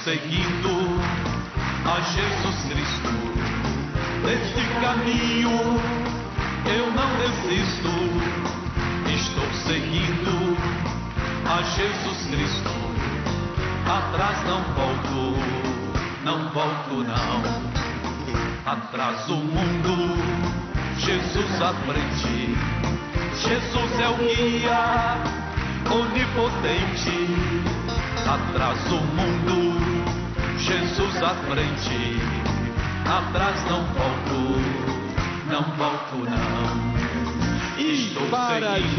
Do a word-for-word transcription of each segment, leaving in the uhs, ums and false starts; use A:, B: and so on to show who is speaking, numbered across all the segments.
A: seguindo a Jesus Cristo. Deste caminho eu não desisto. Estou seguindo a Jesus Cristo. Atrás não volto, não volto não. Atrás o mundo, Jesus à frente. Jesus é o guia onipotente. Atrás o mundo, Jesus à frente. Atrás não volto, não volto não. Estou
B: para
A: seguindo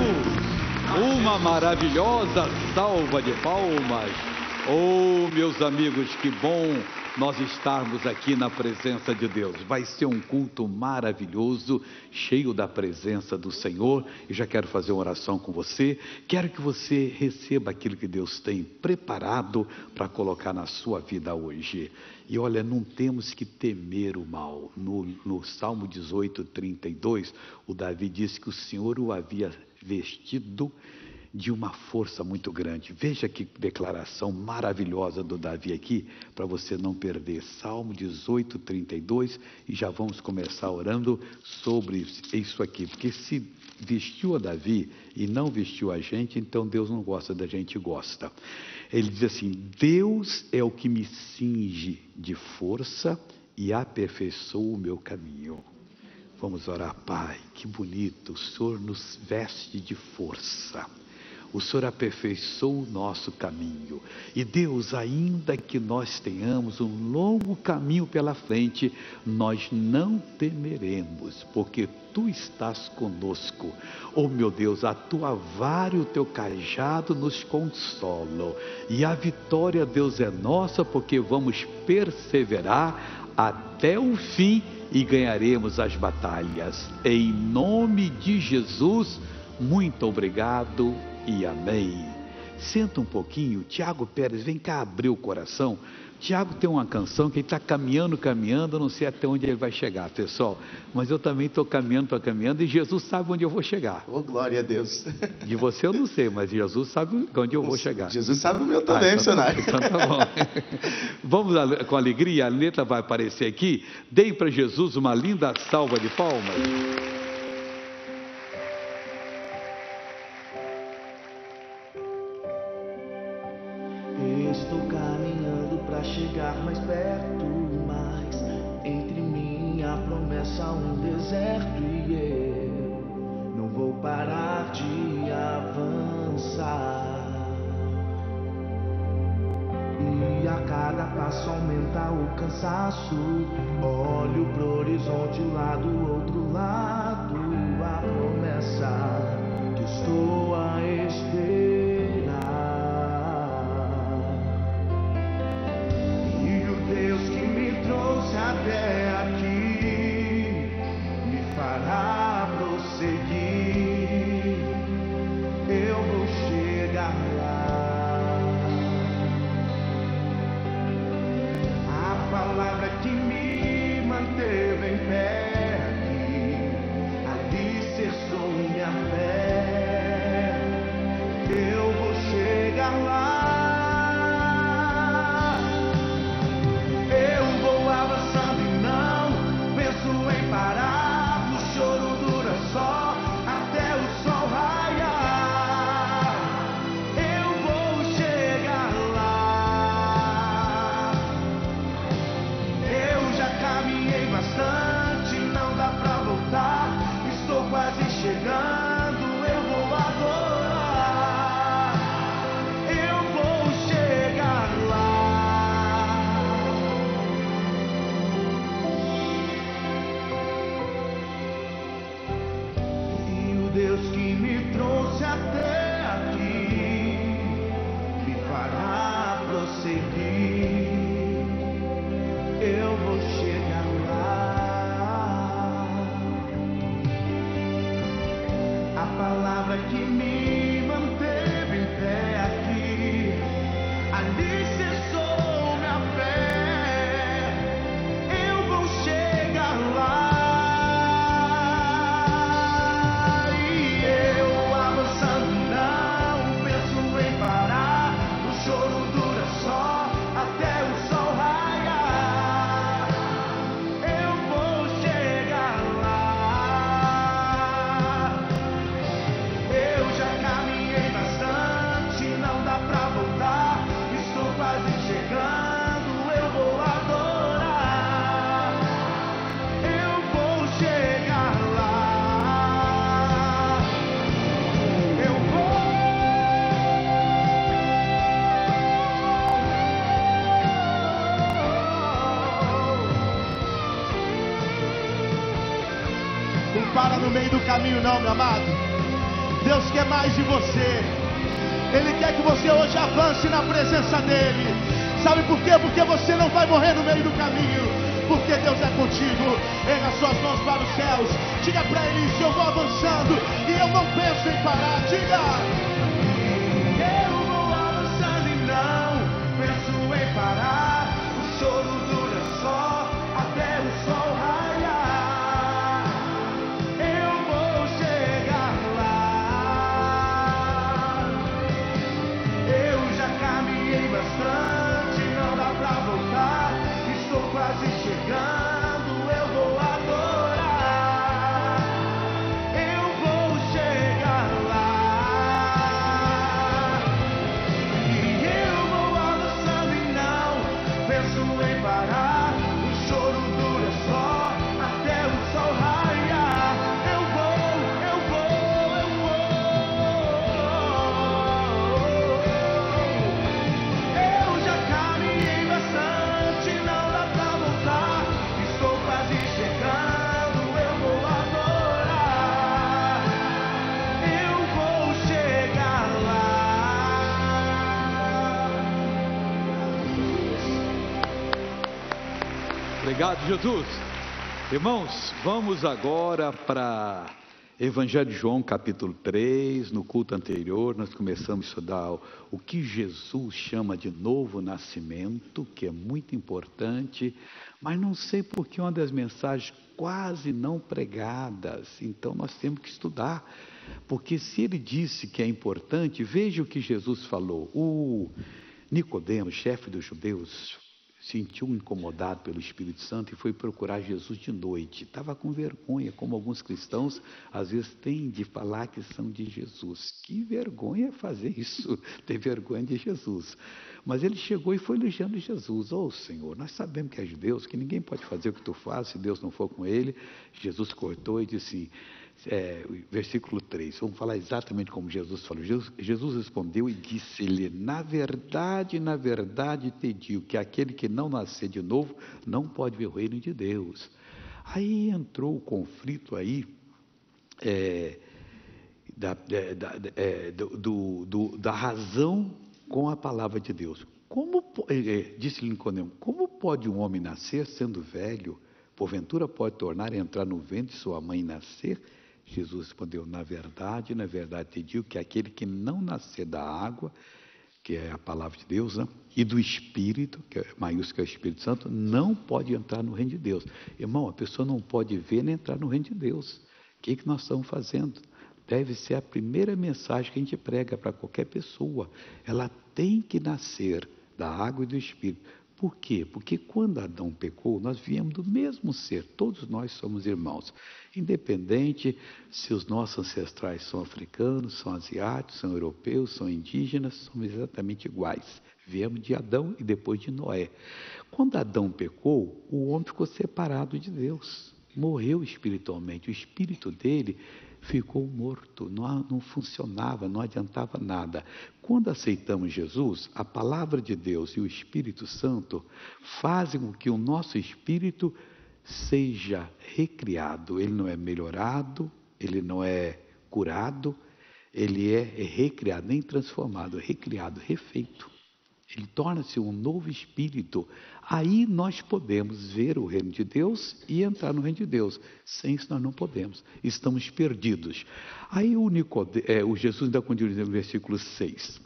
B: Jesus, uma maravilhosa salva de palmas. Oh, meus amigos, que bom nós estarmos aqui na presença de Deus. Vai ser um culto maravilhoso, cheio da presença do Senhor. E já quero fazer uma oração com você. Quero que você receba aquilo que Deus tem preparado para colocar na sua vida hoje. E olha, não temos que temer o mal. No, no Salmo dezoito, trinta e dois, o Davi disse que o Senhor o havia vestido de uma força muito grande. Veja que declaração maravilhosa do Davi aqui, para você não perder. Salmo dezoito, trinta e dois, e já vamos começar orando sobre isso aqui, porque se vestiu a Davi e não vestiu a gente, então Deus não gosta da gente, gosta. Ele diz assim: Deus é o que me cinge de força e aperfeiçoa o meu caminho. Vamos orar. Pai, que bonito, o Senhor nos veste de força. O Senhor aperfeiçoa o nosso caminho. E Deus, ainda que nós tenhamos um longo caminho pela frente, nós não temeremos, porque Tu estás conosco. Oh meu Deus, a Tua vara e o Teu cajado nos consolam. E a vitória, Deus, é nossa, porque vamos perseverar até o fim e ganharemos as batalhas. Em nome de Jesus, muito obrigado e amém. Senta um pouquinho. Tiago Pérez, vem cá abrir o coração. Tiago tem uma canção que ele está caminhando, caminhando, eu não sei até onde ele vai chegar, pessoal, mas eu também estou caminhando, estou caminhando, e Jesus sabe onde eu vou chegar.
C: Oh, glória a Deus.
B: De você eu não sei, mas Jesus sabe onde eu vou chegar.
C: Jesus sabe o meu também,
B: ah, então,
C: missionário.
B: Então tá bom. Vamos com alegria, a letra vai aparecer aqui. Deem para Jesus uma linda salva de palmas.
D: Estou caminhando para chegar mais perto, mas entre mim e a promessa um deserto, e eu não vou parar de avançar. E a cada passo aumenta o cansaço. Olho pro horizonte lá do outro lado, a promessa que estou a esperar. Deus que me trouxe até aqui me fará prosseguir. Eu vou chegar lá. A palavra que me manteve em pé aqui alicerçou minha fé. Eu vou chegar lá. Chegando, eu vou adorar, eu vou chegar lá. E o Deus que me trouxe até aqui me fará prosseguir, eu vou chegar lá. A palavra que me manteve em pé aqui alicerçou minha fé. Eu vou chegar lá. E eu avançando não penso em parar. O choro dura só até Não para no meio do caminho não, meu amado. Deus quer mais de você. Ele quer que você hoje avance na presença dele. Sabe por quê? Porque você não vai morrer no meio do caminho. Porque Deus é contigo. Erga suas mãos para os céus. Diga para ele isso: eu vou avançando e eu não penso em parar. Diga: eu vou avançando e não penso em parar. O choro dura só até o sol raiar. Eu vou chegar lá. Eu já caminhei bastante, não dá pra voltar. Estou quase chegando, eu vou adorar. Eu vou chegar lá. E eu vou avançando e não penso em parar. O choro dura só até o sol raiar. Eu vou, eu vou, eu vou. Eu já caminhei bastante, não dá pra voltar. Estou quase chegando, eu vou adorar. Eu vou chegar lá.
B: Obrigado, Jesus. Irmãos, vamos agora para Evangelho de João, capítulo três. No culto anterior, nós começamos a estudar o, o que Jesus chama de novo nascimento, que é muito importante, mas não sei por que uma das mensagens quase não pregadas. Então nós temos que estudar, porque se ele disse que é importante, veja o que Jesus falou. O Nicodemo, chefe dos judeus, sentiu incomodado pelo Espírito Santo e foi procurar Jesus de noite. Estava com vergonha, como alguns cristãos às vezes têm de falar que são de Jesus. Que vergonha fazer isso, ter vergonha de Jesus. Mas ele chegou e foi elogiando Jesus. Ô Senhor, nós sabemos que és Deus, que ninguém pode fazer o que tu fazes se Deus não for com ele. Jesus cortou e disse assim, é, versículo três, vamos falar exatamente como Jesus falou. Jesus, Jesus respondeu e disse-lhe: na verdade, na verdade te digo que aquele que não nascer de novo não pode ver o reino de Deus. Aí entrou o conflito aí é, da, da, é, do, do, da razão com a palavra de Deus. Como, é, disse-lhe Nicodemo: como pode um homem nascer sendo velho? Porventura pode tornar a entrar no ventre de sua mãe e nascer? Jesus respondeu: na verdade, na verdade te digo que aquele que não nascer da água, que é a palavra de Deus, né, e do Espírito, que é maiúsculo, que é o Espírito Santo, não pode entrar no reino de Deus. Irmão, a pessoa não pode ver nem entrar no reino de Deus. O que, que nós estamos fazendo? Deve ser a primeira mensagem que a gente prega para qualquer pessoa. Ela tem que nascer da água e do Espírito. Por quê? Porque quando Adão pecou, nós viemos do mesmo ser, todos nós somos irmãos. Independente se os nossos ancestrais são africanos, são asiáticos, são europeus, são indígenas, somos exatamente iguais. Viemos de Adão e depois de Noé. Quando Adão pecou, o homem ficou separado de Deus, morreu espiritualmente, o espírito dele ficou morto, não, não funcionava, não adiantava nada. Quando aceitamos Jesus, a palavra de Deus e o Espírito Santo fazem com que o nosso espírito seja recriado. Ele não é melhorado, ele não é curado, ele é recriado, nem transformado, é recriado, refeito. Ele torna-se um novo espírito. Aí nós podemos ver o reino de Deus e entrar no reino de Deus. Sem isso nós não podemos. Estamos perdidos. Aí o, Nicode... é, o Jesus ainda continua no versículo seis.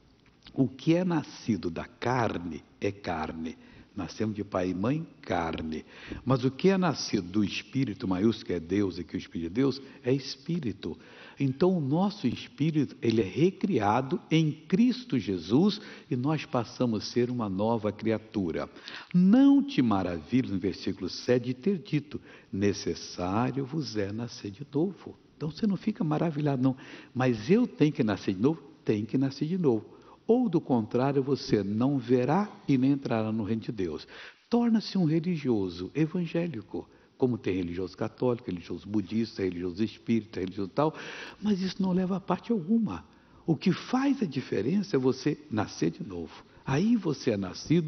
B: O que é nascido da carne é carne. Nascemos de pai e mãe, carne. Mas o que é nascido do Espírito, maiúsculo, que é Deus e que o Espírito de Deus, é Espírito. Então o nosso Espírito, ele é recriado em Cristo Jesus e nós passamos a ser uma nova criatura. Não te maravilhes, no versículo sete, de ter dito: necessário vos é nascer de novo. Então você não fica maravilhado não, mas eu tenho que nascer de novo? Tenho que nascer de novo. Ou do contrário, você não verá e nem entrará no reino de Deus. Torna-se um religioso evangélico, como tem religioso católico, religioso budista, religioso espírita, religioso tal, mas isso não leva a parte alguma. O que faz a diferença é você nascer de novo. Aí você é nascido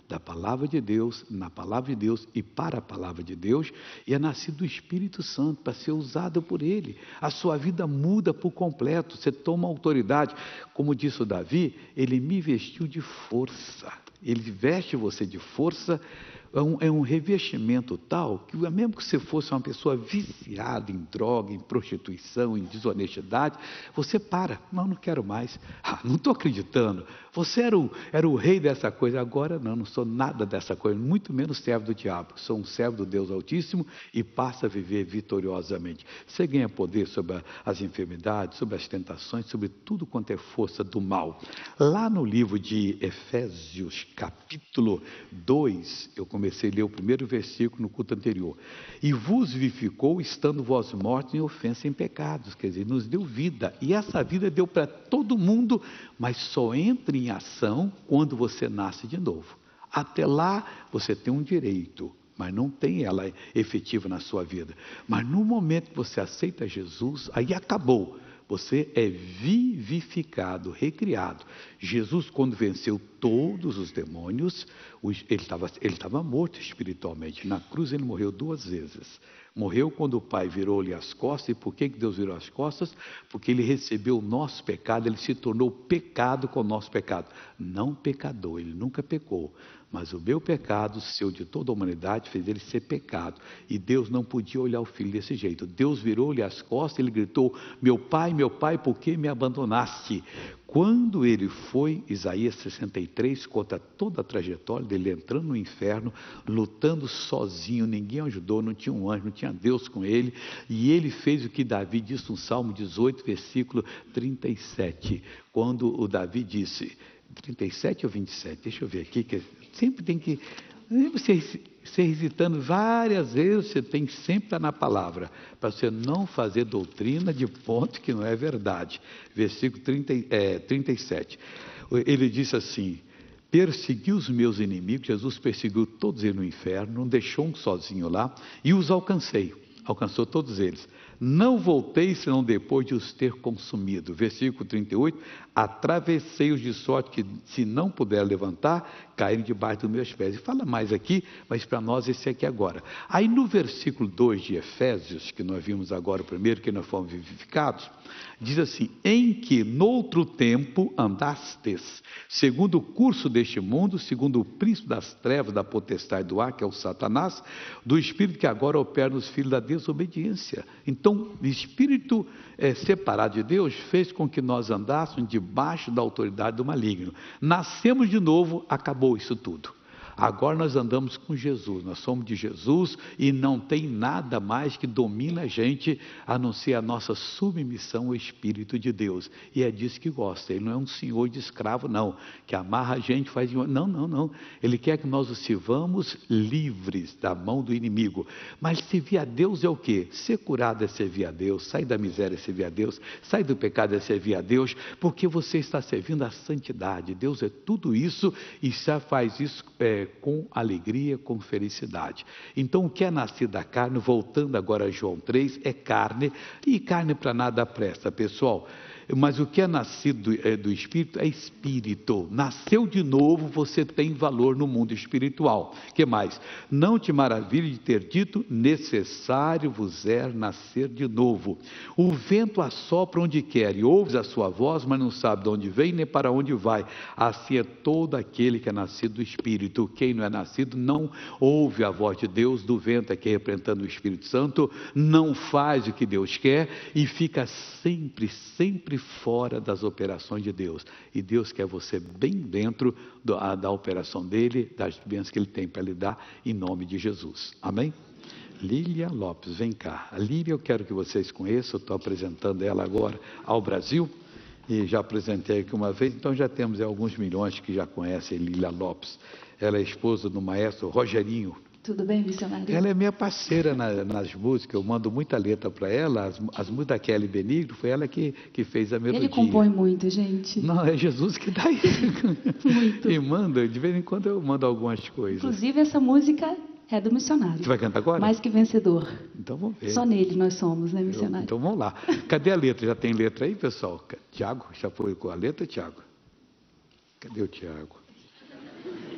B: da palavra de Deus, na palavra de Deus e para a palavra de Deus, e é nascido do Espírito Santo para ser usado por Ele. A sua vida muda por completo, você toma autoridade. Como disse o Davi, Ele me vestiu de força. Ele veste você de força. É um, é um revestimento tal que, mesmo que você fosse uma pessoa viciada em droga, em prostituição, em desonestidade, você para. Não, não quero mais. Ah, não estou acreditando. Você era o, era o rei dessa coisa. Agora não, não sou nada dessa coisa. Muito menos servo do diabo. Sou um servo do Deus Altíssimo e passa a viver vitoriosamente. Você ganha poder sobre as enfermidades, sobre as tentações, sobre tudo quanto é força do mal. Lá no livro de Efésios, capítulo dois, eu comecei a ler o primeiro versículo no culto anterior. E vos vivificou, estando vós mortos em ofensa e em pecados. Quer dizer, nos deu vida. E essa vida deu para todo mundo, mas só entra em ação quando você nasce de novo. Até lá, você tem um direito, mas não tem ela efetiva na sua vida. Mas no momento que você aceita Jesus, aí acabou. Você é vivificado, recriado. Jesus, quando venceu todos os demônios, ele estava ele estava morto espiritualmente. Na cruz ele morreu duas vezes. Morreu quando o Pai virou-lhe as costas. E por que Deus virou as costas? Porque ele recebeu o nosso pecado, ele se tornou pecado com o nosso pecado. Não pecador, ele nunca pecou. Mas o meu pecado, o seu, de toda a humanidade, fez ele ser pecado. E Deus não podia olhar o filho desse jeito. Deus virou-lhe as costas e ele gritou: meu pai, meu pai, por que me abandonaste? Quando ele foi, Isaías sessenta e três, conta toda a trajetória dele entrando no inferno, lutando sozinho, ninguém ajudou, não tinha um anjo, não tinha Deus com ele, e ele fez o que Davi disse no Salmo dezoito, versículo trinta e sete, quando o Davi disse, trinta e sete ou vinte e sete, deixa eu ver aqui, que sempre tem que, você, você hesitando várias vezes, você tem que sempre estar na palavra, para você não fazer doutrina de ponto que não é verdade. Versículo trinta, é, trinta e sete, ele disse assim: persegui os meus inimigos, Jesus perseguiu todos eles no inferno, não deixou um sozinho lá, e os alcancei, alcançou todos eles. Não voltei senão depois de os ter consumido. Versículo trinta e oito, atravessei-os de sorte que, se não puder levantar, caírem debaixo dos meus pés. E fala mais aqui, mas para nós esse aqui agora. Aí no versículo dois de Efésios, que nós vimos agora o primeiro, que nós fomos vivificados, diz assim: em que noutro tempo andastes, segundo o curso deste mundo, segundo o príncipe das trevas, da potestade do ar, que é o Satanás, do espírito que agora opera nos filhos da desobediência. Então, o espírito é, separado de Deus fez com que nós andássemos debaixo da autoridade do maligno. Nascemos de novo, acabou isso tudo. Agora nós andamos com Jesus, nós somos de Jesus e não tem nada mais que domina a gente a não ser a nossa submissão ao Espírito de Deus. E é disso que gosta. Ele não é um senhor de escravo, não, que amarra a gente, faz... Não, não, não. Ele quer que nós o sirvamos livres da mão do inimigo. Mas servir a Deus é o quê? Ser curado é servir a Deus, sair da miséria é servir a Deus, sair do pecado é servir a Deus, porque você está servindo a santidade. Deus é tudo isso e já faz isso é, com alegria, com felicidade. Então o que é nascido da carne, voltando agora a João três, é carne, e carne para nada presta, pessoal. Mas o que é nascido do, é, do Espírito é Espírito. Nasceu de novo, você tem valor no mundo espiritual. O que mais? Não te maravilhe de ter dito: necessário vos é nascer de novo. O vento assopra onde quer, e ouves a sua voz, mas não sabe de onde vem nem para onde vai. Assim é todo aquele que é nascido do Espírito. Quem não é nascido não ouve a voz de Deus, do vento aqui representando o Espírito Santo, não faz o que Deus quer e fica sempre, sempre fora das operações de Deus. E Deus quer você bem dentro do, a, da operação dele, das bênçãos que ele tem para lhe dar, em nome de Jesus. Amém? Lília Lopes, vem cá. A Lília, eu quero que vocês conheçam, eu estou apresentando ela agora ao Brasil, e já apresentei aqui uma vez, então já temos alguns milhões que já conhecem Lília Lopes. Ela é esposa do maestro Rogerinho.
C: Tudo bem, missionário?
B: Ela é minha parceira na, nas músicas, eu mando muita letra para ela, as, as músicas da Kelly Benigno, foi ela que, que fez a melodia.
C: Ele compõe muito, gente.
B: Não, é Jesus que dá isso.
C: Muito.
B: E manda, de vez em quando eu mando algumas coisas.
C: Inclusive, essa música é do missionário.
B: Você vai cantar agora?
C: Mais que vencedor.
B: Então vamos ver.
C: Só nele nós somos, né, missionário?
B: Eu, então vamos lá. Cadê a letra? Já tem letra aí, pessoal? Tiago, já foi com a letra, Tiago? Cadê o Tiago?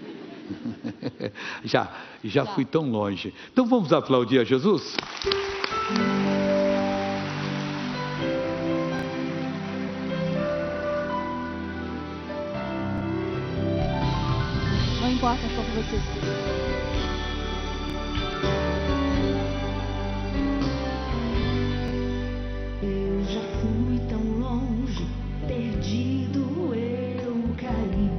B: já, já fui tão longe. Então vamos aplaudir a Jesus?
C: Não importa como você esteja.
E: Eu já fui tão longe, perdido eu caí.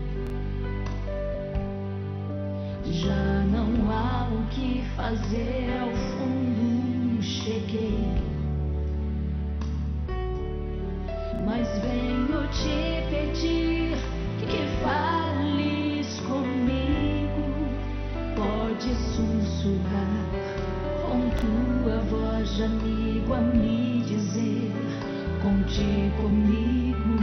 E: Já não há o que fazer, ao fundo cheguei. Mas venho te pedir que fales comigo. Pode sussurrar com tua voz de amigo a me dizer: conte comigo.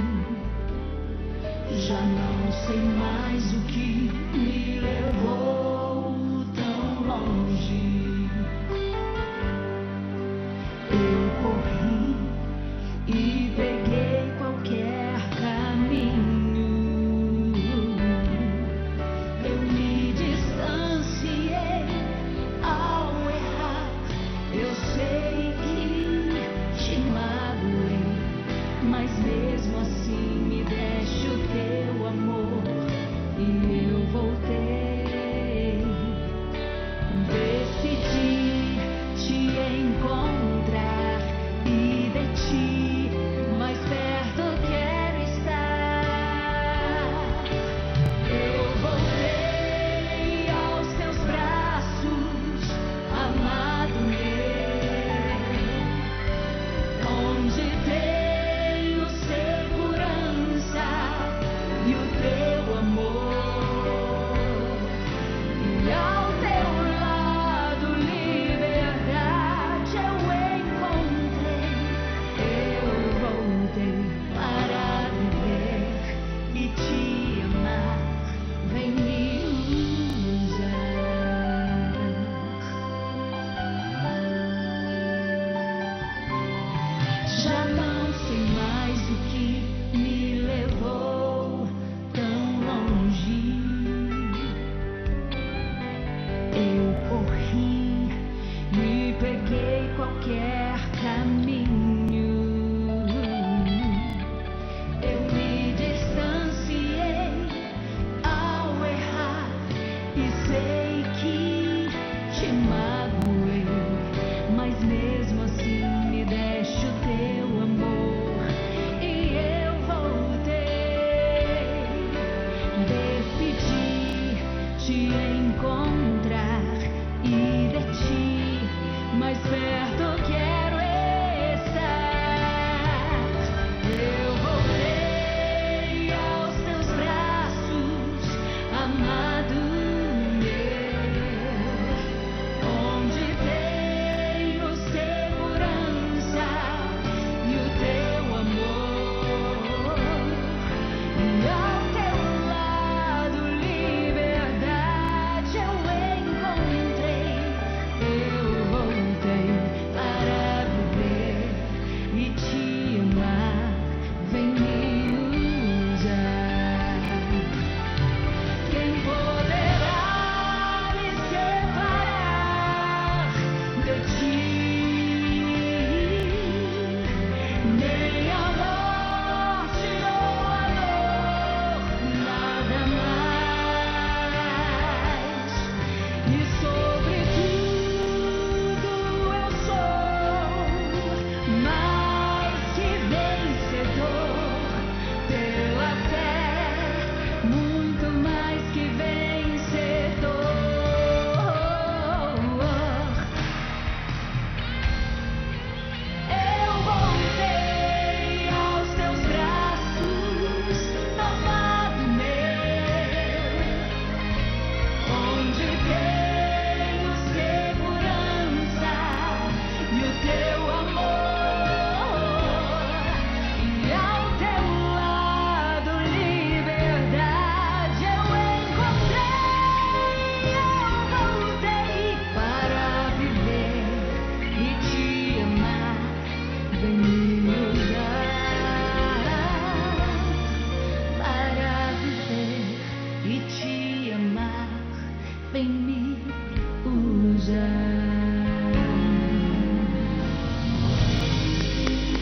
E: Já não sei mais o que me levou tão longe. Eu corri e peguei qualquer caminho. Eu me distanciei ao errar. Eu sei que te magoei, mas mesmo assim me deste o teu amor e eu voltei. Decidi te encontrar e de ti mais perto quero estar. Eu voltei aos teus braços, amado meu, onde tenho segurança e o teu amor.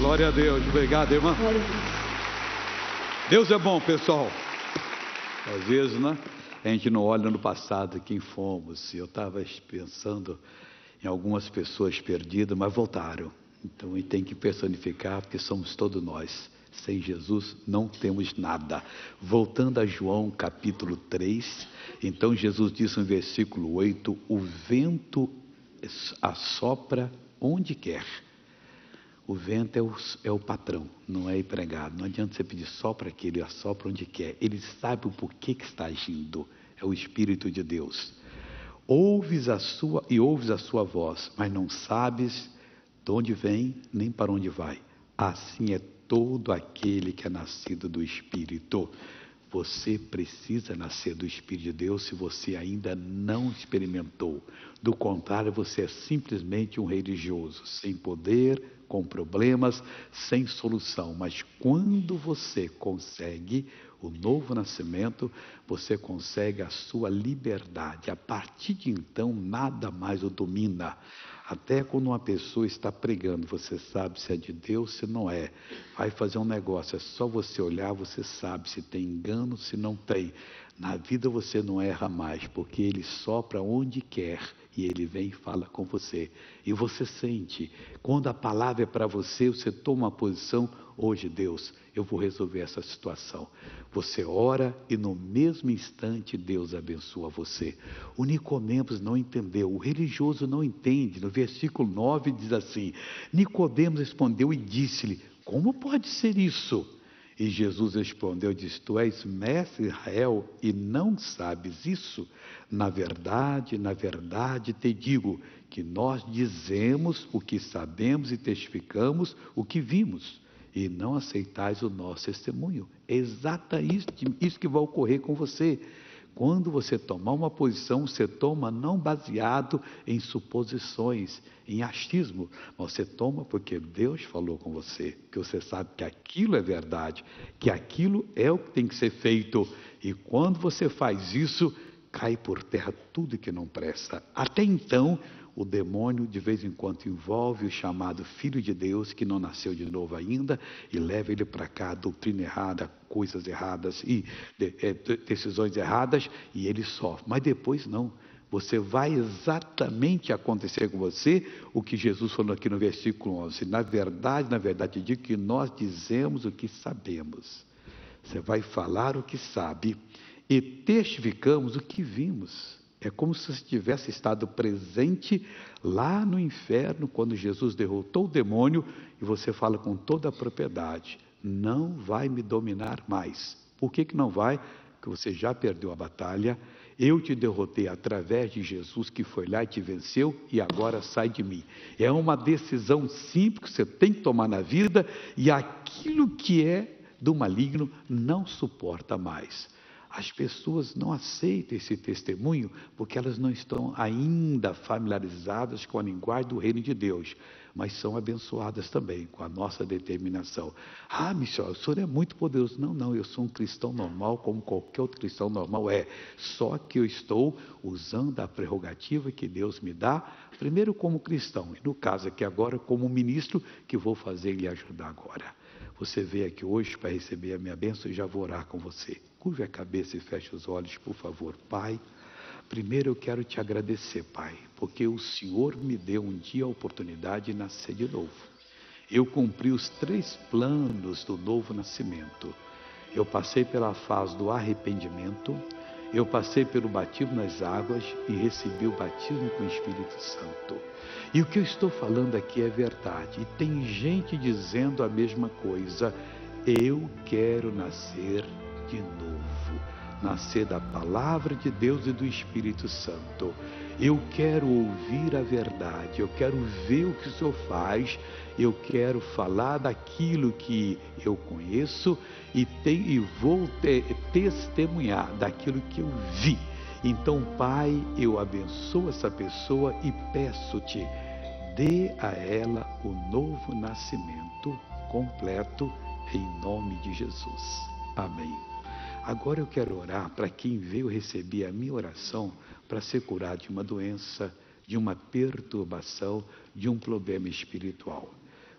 B: Glória a Deus. Obrigado, irmã.
C: Glória a Deus.
B: Deus é bom, pessoal. Às vezes, né, a gente não olha no passado quem fomos. Eu estava pensando em algumas pessoas perdidas, mas voltaram. Então, a gente tem que personificar, porque somos todos nós. Sem Jesus não temos nada. Voltando a João capítulo três, então Jesus disse no versículo oito, o vento assopra onde quer. O vento é o, é o patrão, não é empregado. Não adianta você pedir só para que ele assopra onde quer. Ele sabe o porquê que está agindo. É o Espírito de Deus. Ouves a sua e ouves a sua voz, mas não sabes de onde vem nem para onde vai. Assim é todo aquele que é nascido do Espírito. Você precisa nascer do Espírito de Deus se você ainda não experimentou. Do contrário, você é simplesmente um religioso, sem poder, com problemas, sem solução. Mas quando você consegue o novo nascimento, você consegue a sua liberdade. A partir de então, nada mais o domina. Até quando uma pessoa está pregando, você sabe se é de Deus, se não é. Vai fazer um negócio, é só você olhar, você sabe se tem engano, se não tem. Na vida você não erra mais, porque Ele sopra onde quer e Ele vem e fala com você. E você sente, quando a palavra é para você, você toma uma posição, hoje Deus, eu vou resolver essa situação. Você ora e no mesmo instante Deus abençoa você. O Nicodemos não entendeu, o religioso não entende. No versículo nove diz assim, Nicodemos respondeu e disse-lhe, como pode ser isso? E Jesus respondeu, disse, tu és mestre de Israel e não sabes isso? Na verdade, na verdade te digo que nós dizemos o que sabemos e testificamos o que vimos, e não aceitais o nosso testemunho. É exatamente isso, isso que vai ocorrer com você. Quando você tomar uma posição, você toma não baseado em suposições, em achismo, mas você toma porque Deus falou com você, que você sabe que aquilo é verdade, que aquilo é o que tem que ser feito. E quando você faz isso, cai por terra tudo que não presta. Até então, o demônio de vez em quando envolve o chamado Filho de Deus, que não nasceu de novo ainda, e leva ele para cá, doutrina errada, coisas erradas e de, é, decisões erradas, e ele sofre. Mas depois não, você vai exatamente acontecer com você o que Jesus falou aqui no versículo onze. Na verdade, na verdade, eu digo que nós dizemos o que sabemos. Você vai falar o que sabe e testificamos o que vimos. É como se você tivesse estado presente lá no inferno, quando Jesus derrotou o demônio, e você fala com toda a propriedade, não vai me dominar mais. Por que que não vai? Porque você já perdeu a batalha, eu te derrotei através de Jesus, que foi lá e te venceu, e agora sai de mim. É uma decisão simples que você tem que tomar na vida, e aquilo que é do maligno não suporta mais. As pessoas não aceitam esse testemunho porque elas não estão ainda familiarizadas com a linguagem do reino de Deus, mas são abençoadas também com a nossa determinação. Ah, Michel, o senhor é muito poderoso. Não, não, eu sou um cristão normal, como qualquer outro cristão normal é. Só que eu estou usando a prerrogativa que Deus me dá, primeiro como cristão, e no caso aqui agora como ministro, que vou fazer lhe ajudar agora. Você veio aqui hoje para receber a minha bênção e já vou orar com você. Curve a cabeça e feche os olhos, por favor. Pai, primeiro eu quero te agradecer, Pai, porque o Senhor me deu um dia a oportunidade de nascer de novo. Eu cumpri os três planos do novo nascimento. Eu passei pela fase do arrependimento, eu passei pelo batismo nas águas e recebi o batismo com o Espírito Santo. E o que eu estou falando aqui é verdade. E tem gente dizendo a mesma coisa. Eu quero nascer de novo, nascer da palavra de Deus e do Espírito Santo. Eu quero ouvir a verdade, eu quero ver o que o Senhor faz, eu quero falar daquilo que eu conheço e, tem, e vou te, testemunhar daquilo que eu vi. Então, Pai, eu abençoo essa pessoa e peço-te, dê a ela o novo nascimento completo em nome de Jesus. Amém. Agora eu quero orar para quem veio receber a minha oração para ser curado de uma doença, de uma perturbação, de um problema espiritual.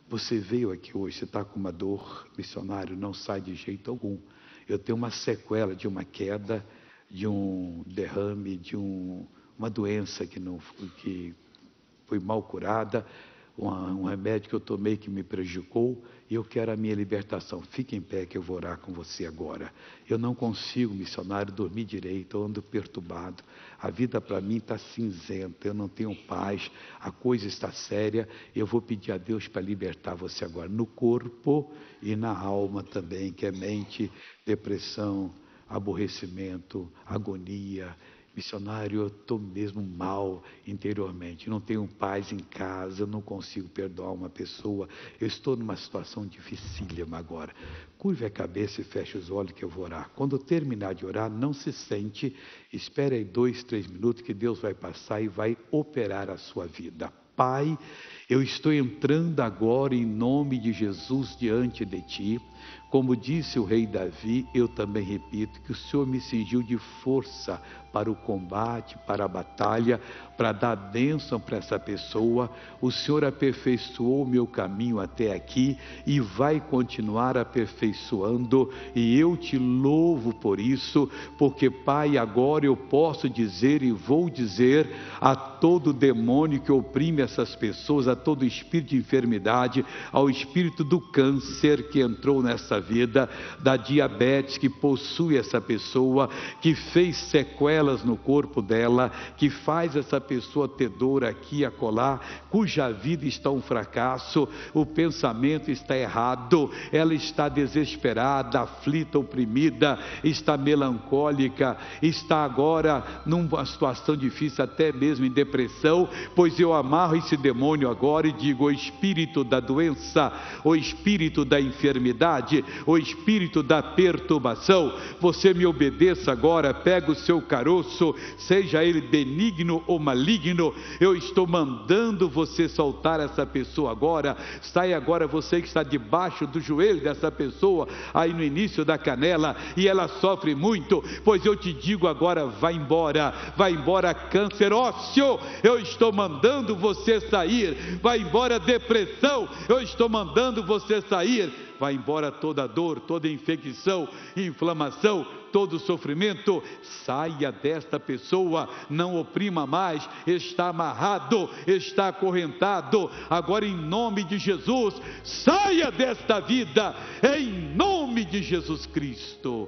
B: Você veio aqui hoje, você está com uma dor, missionário, não sai de jeito algum. Eu tenho uma sequela de uma queda, de um derrame, de um, uma doença que, não, que foi mal curada, uma, um remédio que eu tomei que me prejudicou, e eu quero a minha libertação. Fique em pé que eu vou orar com você agora. Eu não consigo, missionário, dormir direito, eu ando perturbado. A vida para mim está cinzenta, eu não tenho paz, a coisa está séria. Eu vou pedir a Deus para libertar você agora, no corpo e na alma também, que é mente, depressão, aborrecimento, agonia. Missionário, eu estou mesmo mal interiormente, não tenho paz em casa, eu não consigo perdoar uma pessoa, eu estou numa situação dificílima agora. Curve a cabeça e feche os olhos que eu vou orar. Quando eu terminar de orar, não se sente, espere aí dois, três minutos que Deus vai passar e vai operar a sua vida. Pai, eu estou entrando agora em nome de Jesus diante de Ti. Como disse o rei Davi, eu também repito que o Senhor me cingiu de força para o combate, para a batalha, para dar bênção para essa pessoa. O Senhor aperfeiçoou o meu caminho até aqui e vai continuar aperfeiçoando, e eu te louvo por isso, porque, Pai, agora eu posso dizer e vou dizer a todo demônio que oprime essas pessoas, a todo espírito de enfermidade, ao espírito do câncer que entrou nessa vida, da diabetes que possui essa pessoa, que fez sequelas no corpo dela, que faz essa pessoa ter dor aqui e acolá, cuja vida está um fracasso, o pensamento está errado, ela está desesperada, aflita, oprimida, está melancólica, está agora numa situação difícil, até mesmo em depressão, pois eu amarro esse demônio agora e digo: o espírito da doença, o espírito da enfermidade, o espírito da perturbação, você me obedeça agora, pega o seu caroço, seja ele benigno ou maligno, eu estou mandando você soltar essa pessoa agora. Sai agora, você que está debaixo do joelho dessa pessoa, aí no início da canela, e ela sofre muito, pois eu te digo agora: vai embora, vai embora câncer ósseo, eu estou mandando você sair, vai embora depressão, eu estou mandando você sair, vai embora toda dor, toda infecção, inflamação, todo sofrimento, saia desta pessoa, não oprima mais, está amarrado, está acorrentado, agora em nome de Jesus, saia desta vida, em nome de Jesus Cristo.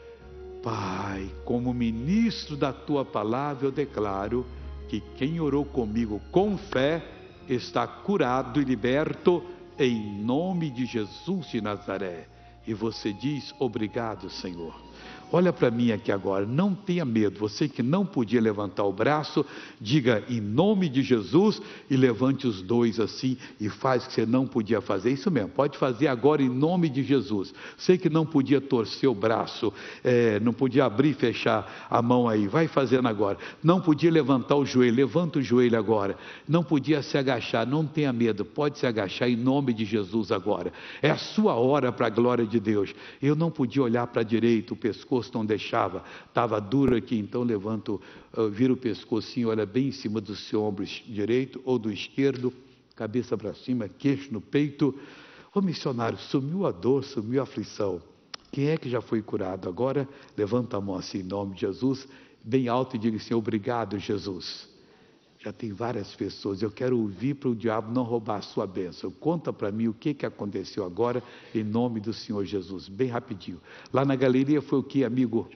B: Pai, como ministro da Tua palavra, eu declaro que quem orou comigo com fé, está curado e liberto, em nome de Jesus de Nazaré. E você diz: obrigado, Senhor. Olha para mim aqui agora, não tenha medo. Você que não podia levantar o braço, diga em nome de Jesus e levante os dois assim e faz o que você não podia fazer. Isso mesmo, pode fazer agora em nome de Jesus. Você que não podia torcer o braço, é, não podia abrir e fechar a mão aí, vai fazendo agora. Não podia levantar o joelho, levanta o joelho agora. Não podia se agachar, não tenha medo, pode se agachar em nome de Jesus agora. É a sua hora para a glória de Deus. Eu não podia olhar para a direita, o pescoço não deixava, estava duro aqui, então levanto, uh, vira o pescocinho, olha bem em cima do seu ombro direito ou do esquerdo, cabeça para cima, queixo no peito. Ô missionário, sumiu a dor, sumiu a aflição. Quem é que já foi curado? Agora levanta a mão assim em nome de Jesus, bem alto, e diga assim: obrigado, Jesus. Já tem várias pessoas, eu quero ouvir para o diabo não roubar a sua bênção. Conta para mim o que, que aconteceu agora, em nome do Senhor Jesus, bem rapidinho. Lá na galeria foi o que, amigo?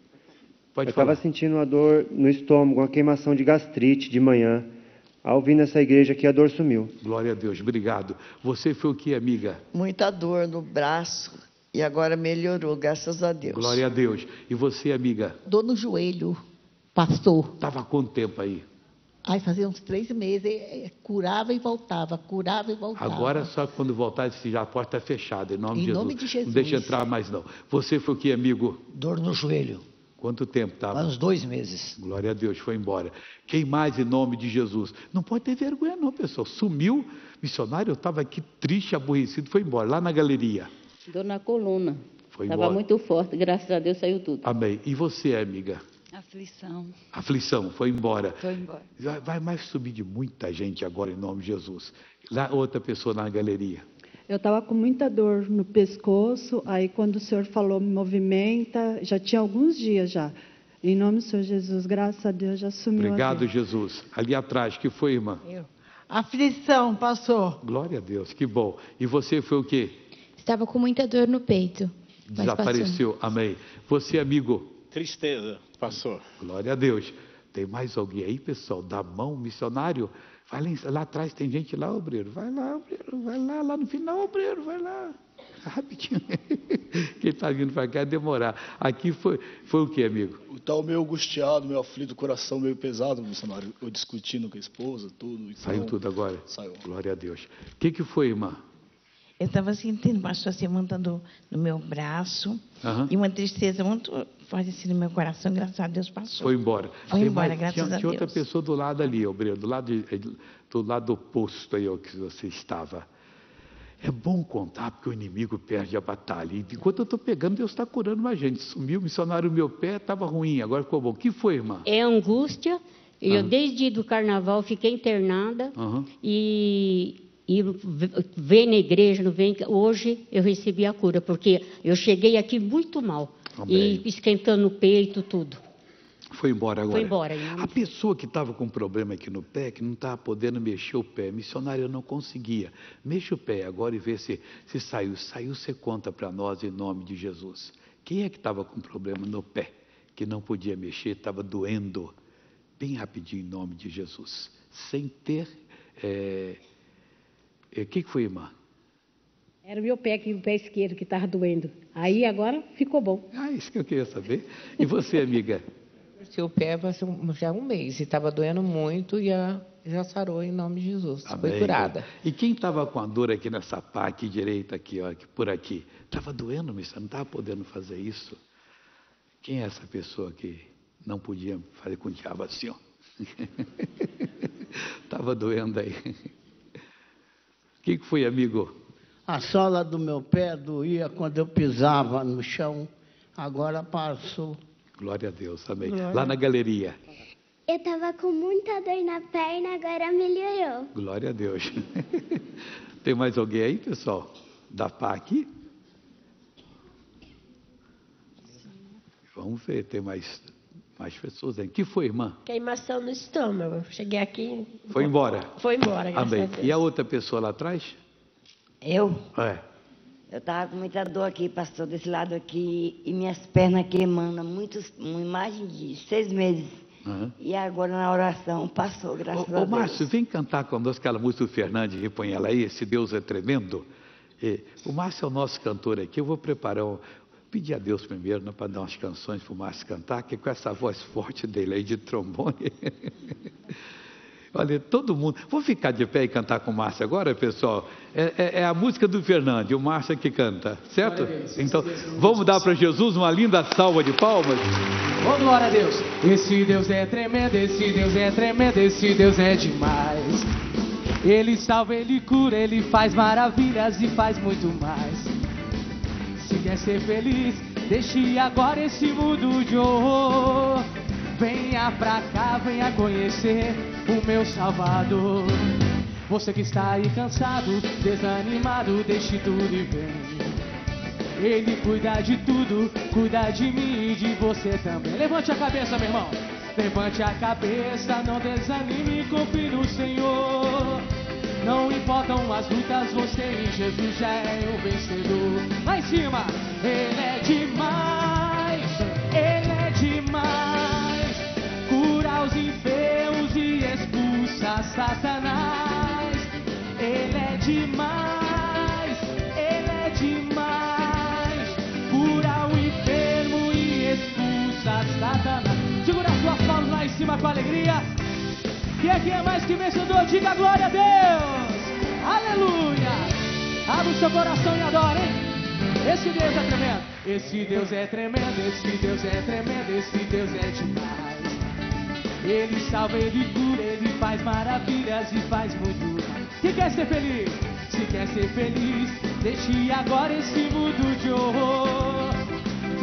B: Pode
F: eu
B: falar.
F: estava sentindo uma dor no estômago, uma queimação de gastrite de manhã. Ao vir nessa igreja aqui, a dor sumiu.
B: Glória a Deus, obrigado. Você foi o que, amiga?
G: Muita dor no braço e agora melhorou, graças a Deus.
B: Glória a Deus. E você, amiga?
C: Dor no joelho, pastor.
B: Estava há quanto tempo aí?
C: Aí fazia uns três meses, curava e voltava, curava e voltava.
B: Agora só quando voltar, já a porta está fechada, em nome,
C: em
B: de,
C: nome
B: Jesus.
C: de Jesus.
B: Não deixa entrar mais não. Você foi o que, amigo?
H: Dor no joelho.
B: Quanto tempo estava?
H: Há uns dois meses.
B: Glória a Deus, foi embora. Quem mais em nome de Jesus? Não pode ter vergonha não, pessoal. Sumiu, missionário, eu estava aqui triste, aborrecido, foi embora, lá na galeria.
I: Dor na coluna.
B: Foi
I: Estava
B: embora.
I: muito forte, graças a Deus saiu tudo.
B: Amém. E você, amiga?
J: A
E: Aflição.
B: Aflição, foi embora.
E: Foi embora.
B: Vai, vai mais subir de muita gente agora em nome de Jesus. Lá, outra pessoa na galeria.
I: Eu estava com muita dor no pescoço, aí quando o senhor falou me movimenta, já tinha alguns dias já. Em nome do Senhor Jesus, graças a Deus, já sumiu.
B: Obrigado, Jesus. Ali atrás, que foi, irmã?
C: Eu. Aflição, passou.
B: Glória a Deus, que bom. E você foi o quê?
J: Estava com muita dor no peito. mas
B: Desapareceu,
J: passou.
B: amém. Você, amigo?
K: Tristeza, passou.
B: Glória a Deus. Tem mais alguém aí, pessoal? Da mão, missionário? Vai lá, lá atrás, tem gente lá, obreiro. Vai lá, obreiro, vai lá, lá no final, obreiro, vai lá. Rapidinho. Quem está vindo para cá é demorar. Aqui foi, foi o que, amigo?
K: Está meio angustiado, meio aflito, coração meio pesado, missionário. Eu discutindo com a esposa, tudo. Então,
B: saiu tudo agora?
K: Saiu.
B: Glória a Deus. O que, que foi, irmã?
L: Eu estava sentindo uma assim, montando no meu braço
B: Uhum.
L: e uma tristeza muito forte assim no meu coração. Graças a Deus passou.
B: Foi embora.
L: Foi
B: Tem
L: embora,
B: mais,
L: graças
B: tinha,
L: a
B: tinha
L: Deus.
B: outra pessoa do lado ali, obreiro, do lado, de, do lado oposto aí, ó, que você estava. É bom contar, porque o inimigo perde a batalha. E enquanto eu estou pegando, Deus está curando mais gente. Sumiu, missionário, meu pé estava ruim, agora ficou bom. O que foi, irmã?
M: É angústia. Eu,
B: Uhum.
M: desde do carnaval, fiquei internada.
B: Uhum.
M: E, e vem na igreja, não vem. Hoje eu recebi a cura, porque eu cheguei aqui muito mal.
B: Amém.
M: E esquentando o peito, tudo.
B: Foi embora agora.
M: Foi embora. Né?
B: A pessoa que estava com problema aqui no pé, que não estava podendo mexer o pé, missionário, eu não conseguia. Mexa o pé agora e vê se, se saiu. Saiu, você conta para nós em nome de Jesus. Quem é que estava com problema no pé, que não podia mexer, estava doendo? Bem rapidinho em nome de Jesus. Sem ter... É... O que, que foi, irmã?
N: Era o meu pé, o pé esquerdo que estava doendo. Aí agora ficou bom.
B: Ah, isso que eu queria saber. E você, amiga?
O: Seu pé já um mês e estava doendo muito e já, já sarou em nome de Jesus.
B: Amém.
O: Foi curada.
B: E quem estava com a dor aqui nessa pá aqui direita, aqui, ó, aqui, por aqui? Estava doendo, mas você não estava podendo fazer isso? Quem é essa pessoa que não podia fazer com o diabo assim, ó? Estava doendo aí. O que, que foi, amigo?
P: A sola do meu pé doía quando eu pisava no chão. Agora passou.
B: Glória a Deus, amém.
P: Glória.
B: Lá na galeria.
Q: Eu estava com muita dor na perna, agora melhorou.
B: Glória a Deus. Tem mais alguém aí, pessoal? Da pá aqui? Vamos ver, tem mais, mais pessoas aí. O que foi, irmã?
R: Queimação no estômago. Cheguei aqui...
B: Foi embora?
R: Foi embora, graças
B: amém.
R: a Deus.
B: E a outra pessoa lá atrás?
S: Eu?
B: É.
S: Eu estava com muita dor aqui, pastor, desse lado aqui, e minhas pernas queimando, muitos, uma imagem de seis meses.
B: Uhum.
S: E agora na oração passou, graças
B: ô,
S: a
B: ô,
S: Deus.
B: Márcio, vem cantar conosco aquela música do Fernandes, repõe ela aí, Esse Deus é Tremendo. E, o Márcio é o nosso cantor aqui, eu vou preparar, um, pedir a Deus primeiro, né, para dar umas canções para o Márcio cantar, que com essa voz forte dele aí de trombone... Olha, todo mundo... Vou ficar de pé e cantar com o Márcio agora, pessoal? É, é, é a música do Fernando, o Márcio que canta, certo? Então, vamos dar para Jesus uma linda salva de palmas?
T: Oh, glória a Deus! Esse Deus é tremendo, esse Deus é tremendo, esse Deus é demais. Ele salva, Ele cura, Ele faz maravilhas e faz muito mais. Se quer ser feliz, deixe agora esse mundo de horror. Venha pra cá, venha conhecer o meu Salvador. Você que está aí cansado, desanimado, deixe tudo e vem. Ele cuida de tudo, cuida de mim e de você também. Levante a cabeça, meu irmão. Levante a cabeça, não desanime, confie no Senhor. Não importam as lutas, você em Jesus já é o vencedor. Lá em cima, Ele é demais, Ele é demais. Cura os enfermos e expulsa Satanás. Ele é demais, Ele é demais. Cura o enfermo e expulsa Satanás. Segura as suas palmas lá em cima com alegria. E aqui é mais que vencedor, diga glória a Deus. Aleluia. Abra o seu coração e adore, hein? Esse Deus é tremendo. Esse Deus é tremendo, esse Deus é tremendo, esse Deus é demais. Ele salva, Ele cura, Ele faz maravilhas e faz muito mais. Se quer ser feliz, se quer ser feliz, deixe agora esse mundo de horror. Venha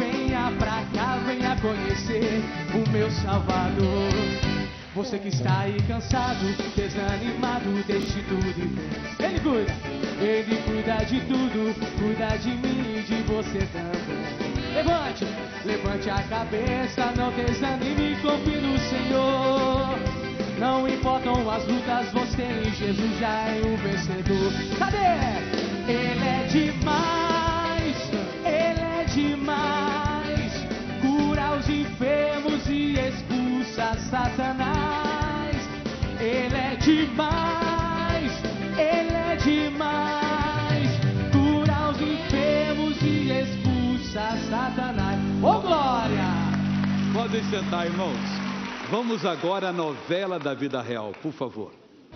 T: pra cá, venha conhecer o meu Salvador. Você que está aí cansado, desanimado, deixe tudo e vem. Ele cuida, Ele cuida de tudo, cuida de mim e de você também. Levante, levante a cabeça, não desanime, confie no Senhor. Não importam as lutas, você em Jesus já é um vencedor. Cadê? Ele é demais, Ele é demais. Cura os enfermos e expulsa Satanás. Ele é demais, Ele é demais. Cura os enfermos e expulsa Satanás. Ô oh, glória!
B: Podem sentar, irmãos. Vamos agora à novela da vida real, por favor.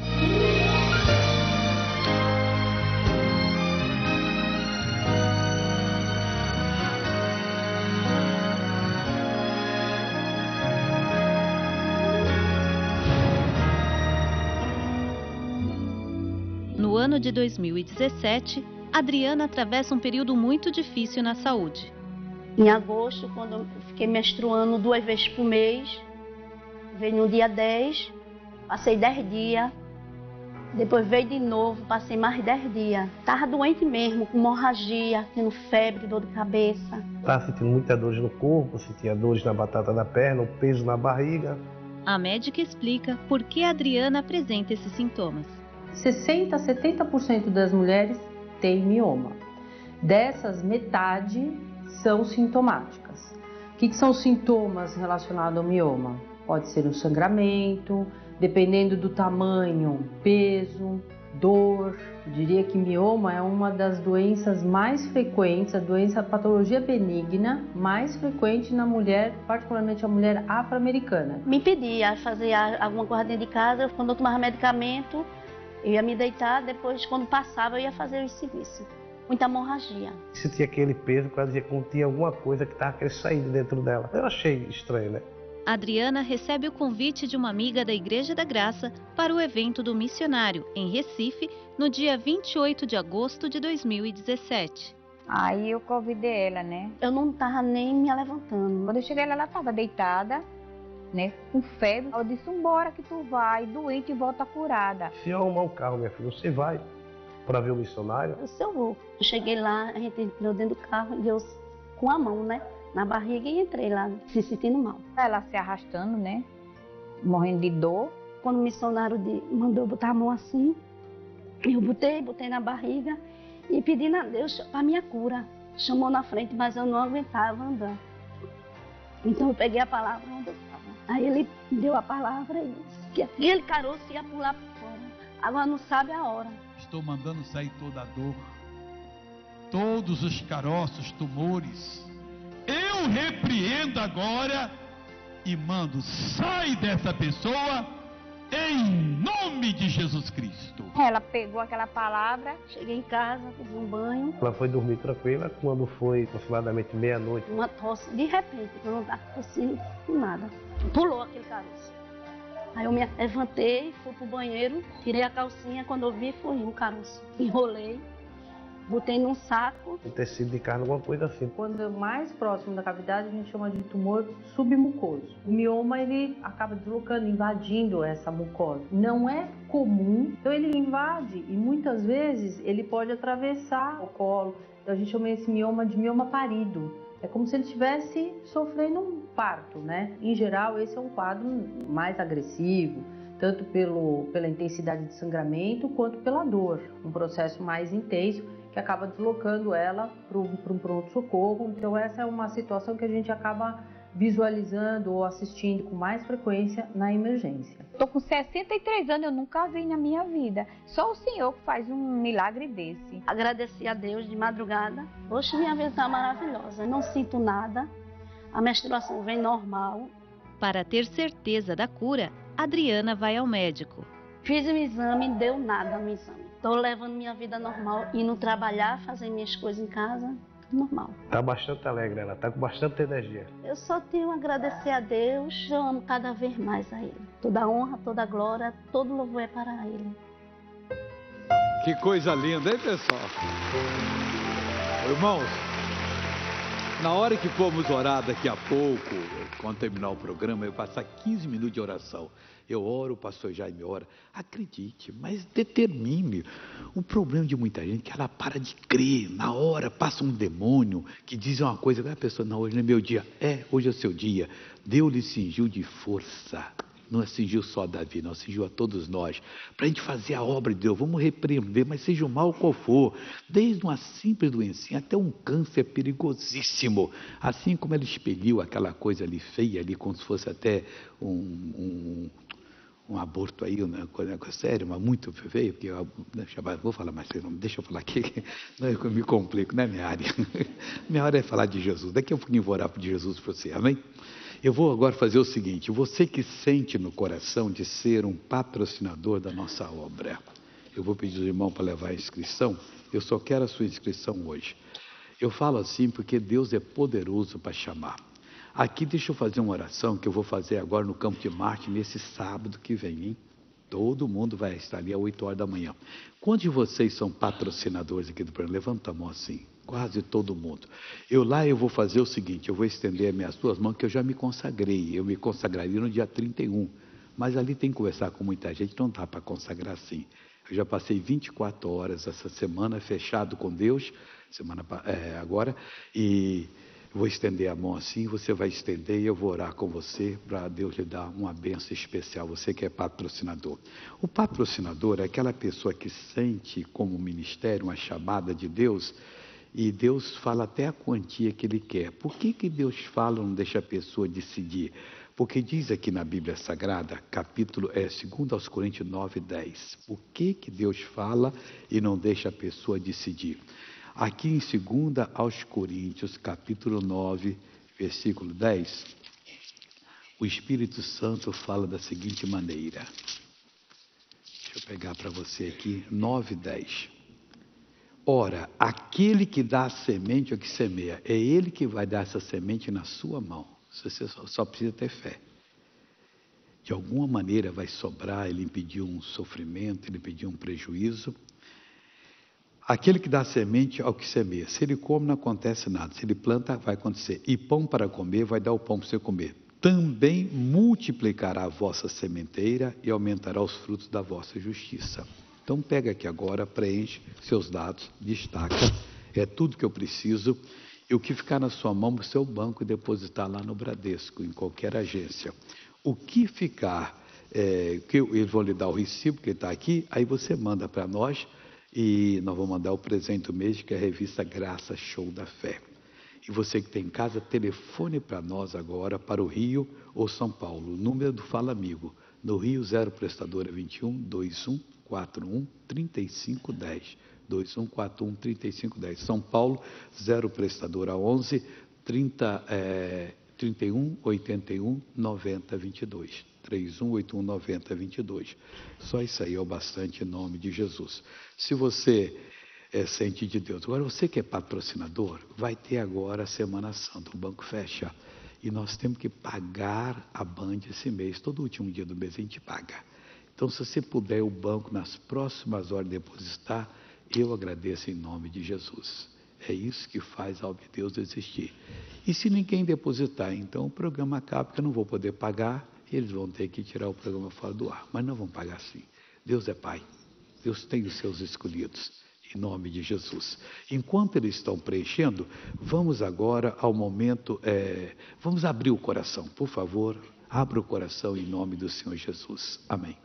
U: No ano de dois mil e dezessete, Adriana atravessa um período muito difícil na saúde.
V: Em agosto, quando eu fiquei menstruando duas vezes por mês, veio no dia dez, passei dez dias, depois veio de novo, passei mais dez dias. Estava doente mesmo, com hemorragia, tendo febre, dor de cabeça.
W: Estava sentindo muitas dores no corpo, sentia dores na batata da perna, o peso na barriga.
U: A médica explica por que a Adriana apresenta esses sintomas.
X: sessenta a setenta por cento das mulheres têm mioma. Dessas, metade são sintomáticas. O que, que são os sintomas relacionados ao mioma? Pode ser um sangramento, dependendo do tamanho, peso, dor. Eu diria que mioma é uma das doenças mais frequentes, a doença, a patologia benigna mais frequente na mulher, particularmente a mulher afro-americana.
V: Me pedia a fazer alguma coisa dentro de casa, quando eu tomava medicamento, eu ia me deitar, depois quando passava eu ia fazer o serviço. Muita hemorragia.
W: Sentia aquele peso, quase que tinha alguma coisa que estava saindo dentro dela. Eu achei estranho, né?
U: Adriana recebe o convite de uma amiga da Igreja da Graça para o evento do missionário, em Recife, no dia vinte e oito de agosto de dois mil e dezessete.
Y: Aí eu convidei ela, né?
V: Eu não estava nem me levantando.
Y: Quando eu cheguei lá, ela estava deitada, né, com febre. Eu disse, bora que tu vai, doente e volta curada.
W: Se eu arrumar um carro, minha filha, você vai para ver o missionário?
V: Eu disse, eu vou. Eu cheguei lá, a gente entrou dentro do carro e eu com a mão, né, na barriga e entrei lá, se sentindo mal.
Y: Ela se arrastando, né, morrendo de dor.
V: Quando o missionário de, mandou botar a mão assim, eu botei, botei na barriga e pedi a Deus para minha cura. Chamou na frente, mas eu não aguentava andar. Então eu peguei a palavra onde eu estava. Aí ele deu a palavra e disse que aquele caroço ia pular por fora. Agora não sabe a hora.
A: Estou mandando sair toda a dor, todos os caroços, tumores. Eu repreendo agora e mando, sai dessa pessoa em nome de Jesus Cristo.
Y: Ela pegou aquela palavra.
V: Cheguei em casa, fiz um banho.
W: Ela foi dormir tranquila. Quando foi aproximadamente meia-noite,
V: uma tosse, de repente, eu não estava tossindo com nada. Pulou aquele caroço. Aí eu me levantei, fui pro banheiro, tirei a calcinha, quando eu vi foi um caroço. Enrolei, botei num saco.
W: Um tecido de carne, alguma coisa assim.
X: Quando é mais próximo da cavidade, a gente chama de tumor submucoso. O mioma, ele acaba deslocando, invadindo essa mucosa. Não é comum, então ele invade e muitas vezes ele pode atravessar o colo. Então a gente chama esse mioma de mioma parido. É como se ele estivesse sofrendo um parto, né? Em geral, esse é um quadro mais agressivo, tanto pelo, pela intensidade de sangramento quanto pela dor. Um processo mais intenso que acaba deslocando ela para um pronto-socorro. Então essa é uma situação que a gente acaba visualizando ou assistindo com mais frequência na emergência.
Y: Estou com sessenta e três anos, eu nunca vi na minha vida. Só o Senhor que faz um milagre desse.
V: Agradeci a Deus de madrugada. Hoje minha vida está maravilhosa, não sinto nada. A menstruação vem normal.
U: Para ter certeza da cura, Adriana vai ao médico.
V: Fiz um exame, deu nada no exame. Estou levando minha vida normal, indo trabalhar, fazer minhas coisas em casa. Normal.
W: Está bastante alegre, ela está com bastante energia.
V: Eu só tenho a agradecer a Deus, eu amo cada vez mais a Ele. Toda honra, toda glória, todo louvor é para Ele.
B: Que coisa linda, hein, pessoal? Irmãos, Na hora que formos orar daqui a pouco, quando terminar o programa, eu vou passar quinze minutos de oração. Eu oro, o pastor Jaime ora. Acredite, mas determine. O problema de muita gente é que ela para de crer. Na hora passa um demônio que diz uma coisa, a pessoa, não, hoje não é meu dia. É, hoje é o seu dia. Deus lhe cingiu de força. Não cingiu só a Davi, não, cingiu a todos nós. Para a gente fazer a obra de Deus, vamos repreender, mas seja o mal qual for. Desde uma simples doencinha até um câncer perigosíssimo. Assim como ela expeliu aquela coisa ali feia, ali como se fosse até um... um um aborto aí, uma coisa séria, mas muito feio, porque eu, deixa, vou falar mais, deixa eu falar aqui, não, eu me complico, não é minha área. Minha área é falar de Jesus. Daqui a pouquinho eu vou orar de Jesus para você, amém? Eu vou agora fazer o seguinte, você que sente no coração de ser um patrocinador da nossa obra, eu vou pedir ao irmão para levar a inscrição, eu só quero a sua inscrição hoje. Eu falo assim porque Deus é poderoso para chamar. Aqui deixa eu fazer uma oração que eu vou fazer agora no Campo de Marte, nesse sábado que vem, hein? Todo mundo vai estar ali às oito horas da manhã. Quantos de vocês são patrocinadores aqui do programa? Levanta a mão assim, quase todo mundo. Eu lá eu vou fazer o seguinte, eu vou estender as minhas duas mãos, que eu já me consagrei, eu me consagraria no dia trinta e um, mas ali tem que conversar com muita gente, não dá para consagrar assim. Eu já passei vinte e quatro horas essa semana fechado com Deus, semana é, agora, e... vou estender a mão assim, você vai estender e eu vou orar com você para Deus lhe dar uma bênção especial, você que é patrocinador. O patrocinador é aquela pessoa que sente como ministério uma chamada de Deus e Deus fala até a quantia que Ele quer. Por que que Deus fala e não deixa a pessoa decidir? Porque diz aqui na Bíblia Sagrada, capítulo, é, segundo aos Coríntios nove, dez, por que que Deus fala e não deixa a pessoa decidir? Aqui em segunda aos Coríntios, capítulo nove, versículo dez, o Espírito Santo fala da seguinte maneira. Deixa eu pegar para você aqui, nove, dez. Ora, aquele que dá a semente ou que semeia, é ele que vai dar essa semente na sua mão. Você só, só precisa ter fé. De alguma maneira vai sobrar, ele impediu um sofrimento, ele impediu um prejuízo. Aquele que dá semente ao que semeia. Se ele come, não acontece nada. Se ele planta, vai acontecer. E pão para comer, vai dar o pão para você comer. Também multiplicará a vossa sementeira e aumentará os frutos da vossa justiça. Então pega aqui agora, preenche seus dados, destaca. É tudo que eu preciso. E o que ficar na sua mão, no seu banco, e depositar lá no Bradesco, em qualquer agência. O que ficar, é, que eu, eles vão lhe dar o recibo, que está aqui, aí você manda para nós. E nós vamos mandar o presente do mês, que é a revista Graça Show da Fé. E você que tem em casa, telefone para nós agora, para o Rio ou São Paulo. O número do Fala Amigo. No Rio, zero prestadora vinte e um, vinte e um, quarenta e um, trinta e cinco, dez. vinte e um, quarenta e um, trinta e cinco, dez. São Paulo, zero prestadora onze, trinta, é, trinta e um, oitenta e um, noventa, vinte e dois. três um oito um nove zero dois dois. Só isso aí é o bastante em nome de Jesus. Se você é, sente de Deus. Agora, você que é patrocinador, vai ter agora a Semana Santa. O banco fecha. E nós temos que pagar a Band esse mês. Todo último dia do mês a gente paga. Então, se você puder o banco nas próximas horas depositar, eu agradeço em nome de Jesus. É isso que faz a obra de Deus existir. E se ninguém depositar, então o programa acaba, porque eu não vou poder pagar. Eles vão ter que tirar o programa fora do ar, mas não vão pagar assim. Deus é Pai, Deus tem os seus escolhidos, em nome de Jesus. Enquanto eles estão preenchendo, vamos agora ao momento, é, vamos abrir o coração, por favor, abra o coração em nome do Senhor Jesus. Amém.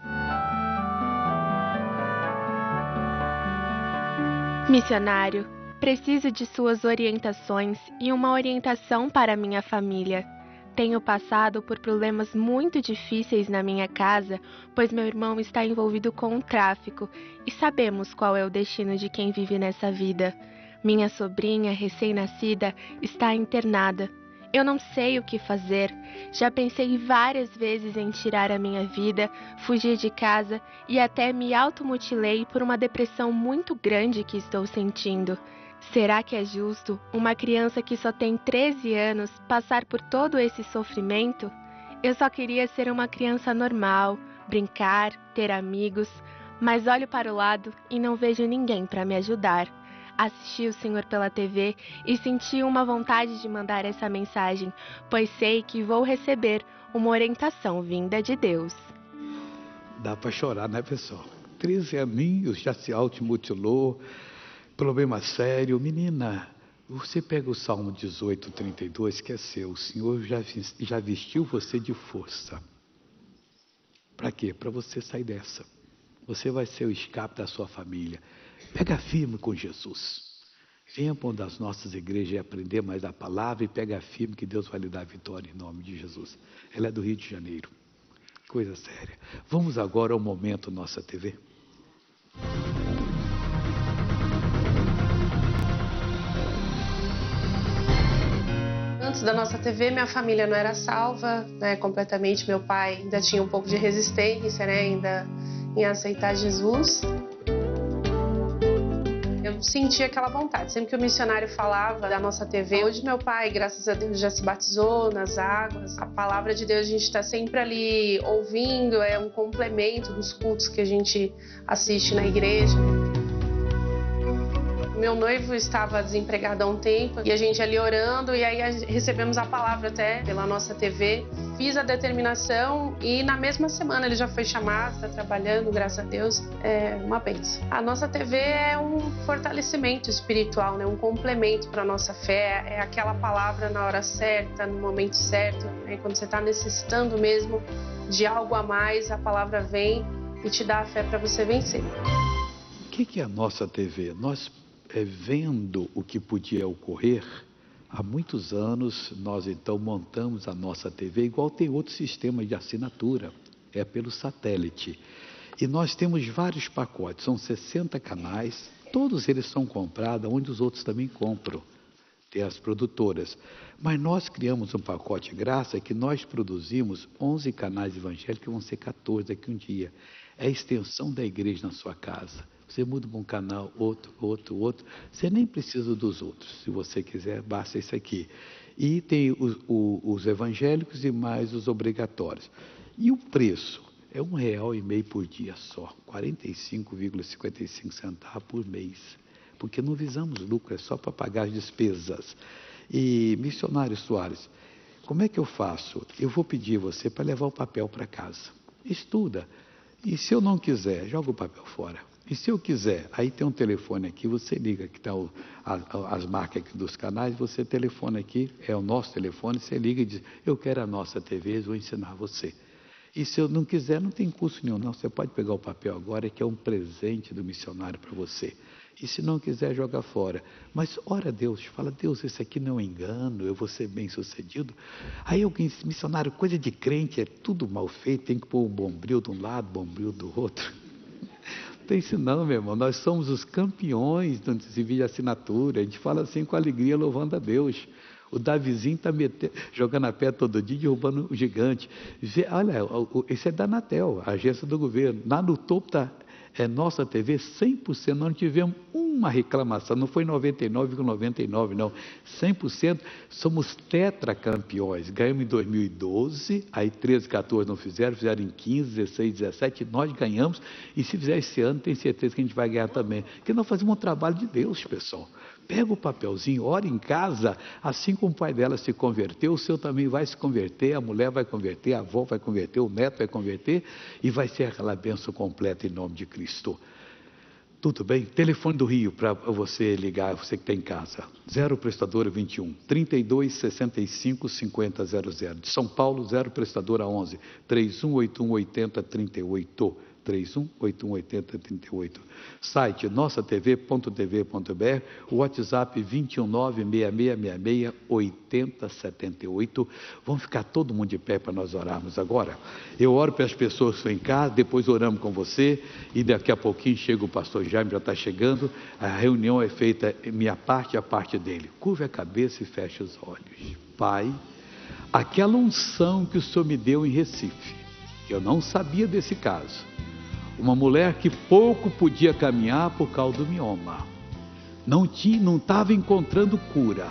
D: Missionário, preciso de suas orientações e uma orientação para minha família. Tenho passado por problemas muito difíceis na minha casa, pois meu irmão está envolvido com o tráfico e sabemos qual é o destino de quem vive nessa vida. Minha sobrinha, recém-nascida, está internada. Eu não sei o que fazer. Já pensei várias vezes em tirar a minha vida, fugir de casa e até me automutilei por uma depressão muito grande que estou sentindo. Será que é justo uma criança que só tem treze anos passar por todo esse sofrimento? Eu só queria ser uma criança normal, brincar, ter amigos, mas olho para o lado e não vejo ninguém para me ajudar. Assisti o Senhor pela T V e senti uma vontade de mandar essa mensagem, pois sei que vou receber uma orientação vinda de Deus.
B: Dá para chorar, né, pessoal? treze aninhos, já se automutilou, problema sério. Menina, você pega o Salmo dezoito, trinta e dois, que é seu. O Senhor já, já vestiu você de força. Para quê? Para você sair dessa. Você vai ser o escape da sua família. Pega firme com Jesus. Venha para uma das nossas igrejas e aprender mais da palavra e pega firme que Deus vai lhe dar vitória em nome de Jesus. Ela é do Rio de Janeiro. Coisa séria. Vamos agora ao Momento Nossa T V.
E: Antes da Nossa T V, minha família não era salva, né, completamente. Meu pai ainda tinha um pouco de resistência, né, ainda em aceitar Jesus. Eu sentia aquela vontade. Sempre que o missionário falava da Nossa T V, hoje meu pai, graças a Deus, já se batizou nas águas. A palavra de Deus a gente está sempre ali ouvindo, é um complemento dos cultos que a gente assiste na igreja. Meu noivo estava desempregado há um tempo e a gente ali orando e aí recebemos a palavra até pela Nossa T V. Fiz a determinação e na mesma semana ele já foi chamado, está trabalhando, graças a Deus, é uma bênção. A Nossa T V é um fortalecimento espiritual, né? Um complemento para a nossa fé, é aquela palavra na hora certa, no momento certo, né? Quando você está necessitando mesmo de algo a mais, a palavra vem e te dá a fé para você vencer.
B: O que, que é a Nossa T V? Nós É, vendo o que podia ocorrer, há muitos anos nós então montamos a nossa T V, igual tem outro sistema de assinatura, é pelo satélite. E nós temos vários pacotes, são sessenta canais, todos eles são comprados onde os outros também compram, tem as produtoras. Mas nós criamos um pacote graça que nós produzimos onze canais evangélicos, que vão ser quatorze daqui um dia. É a extensão da igreja na sua casa. Você muda para um canal, outro, outro, outro. Você nem precisa dos outros. Se você quiser, basta isso aqui. E tem os, os, os evangélicos e mais os obrigatórios. E o preço é um real e meio por dia só. quarenta e cinco vírgula cinquenta e cinco centavos por mês. Porque não visamos lucro, é só para pagar as despesas. E, missionário Soares, como é que eu faço? Eu vou pedir você para levar o papel para casa. Estuda. E se eu não quiser, joga o papel fora. E se eu quiser, aí tem um telefone aqui, você liga, que está as marcas aqui dos canais, você telefona aqui, é o nosso telefone, você liga e diz, eu quero a Nossa T V, vou ensinar você. E se eu não quiser, não tem custo nenhum, não. Você pode pegar o papel agora, que é um presente do missionário para você. E se não quiser, joga fora. Mas ora a Deus, fala, Deus, esse aqui não é um engano, eu vou ser bem sucedido. Aí alguém diz, missionário, coisa de crente, é tudo mal feito, tem que pôr um bombril de um lado, bombril do outro. Não tem isso não, meu irmão. Nós somos os campeões do serviço de assinatura. A gente fala assim com alegria, louvando a Deus. O Davizinho está jogando a pé todo dia, derrubando o gigante. Olha, esse é da Anatel, a agência do governo. Lá no topo está é, Nossa T V, cem por cento. Nós não tivemos uma reclamação, não foi noventa e nove vírgula noventa e nove, não. cem por cento. Somos tetracampeões. Ganhamos em dois mil e doze, aí treze, quatorze não fizeram, fizeram em quinze, dezesseis, dezessete, nós ganhamos. E se fizer esse ano, tenho certeza que a gente vai ganhar também. Porque nós fazemos um trabalho de Deus, pessoal. Pega o papelzinho, ora em casa, assim como o pai dela se converteu, o seu também vai se converter, a mulher vai converter, a avó vai converter, o neto vai converter, e vai ser aquela bênção completa em nome de Cristo. Tudo bem? Telefone do Rio para você ligar, você que está em casa. zero prestadora vinte e um, trinta e dois, sessenta e cinco, cinquenta, zero zero. De São Paulo, zero prestadora onze, trinta e um, oitenta e um, oitenta, trinta e oito. trinta e um, oitenta e um, oitenta, trinta e oito. Site nossa t v ponto t v ponto b r, WhatsApp vinte e um, nove, seis seis seis seis, oitenta, setenta e oito. Vamos ficar todo mundo de pé para nós orarmos agora. Eu oro para as pessoas que estão em casa, depois oramos com você e daqui a pouquinho chega o pastor Jaime, já está chegando. A reunião é feita minha parte e a parte dele. Curve a cabeça e feche os olhos. Pai, aquela unção que o Senhor me deu em Recife, eu não sabia desse caso. Uma mulher que pouco podia caminhar por causa do mioma. Não tinha, não estava encontrando cura.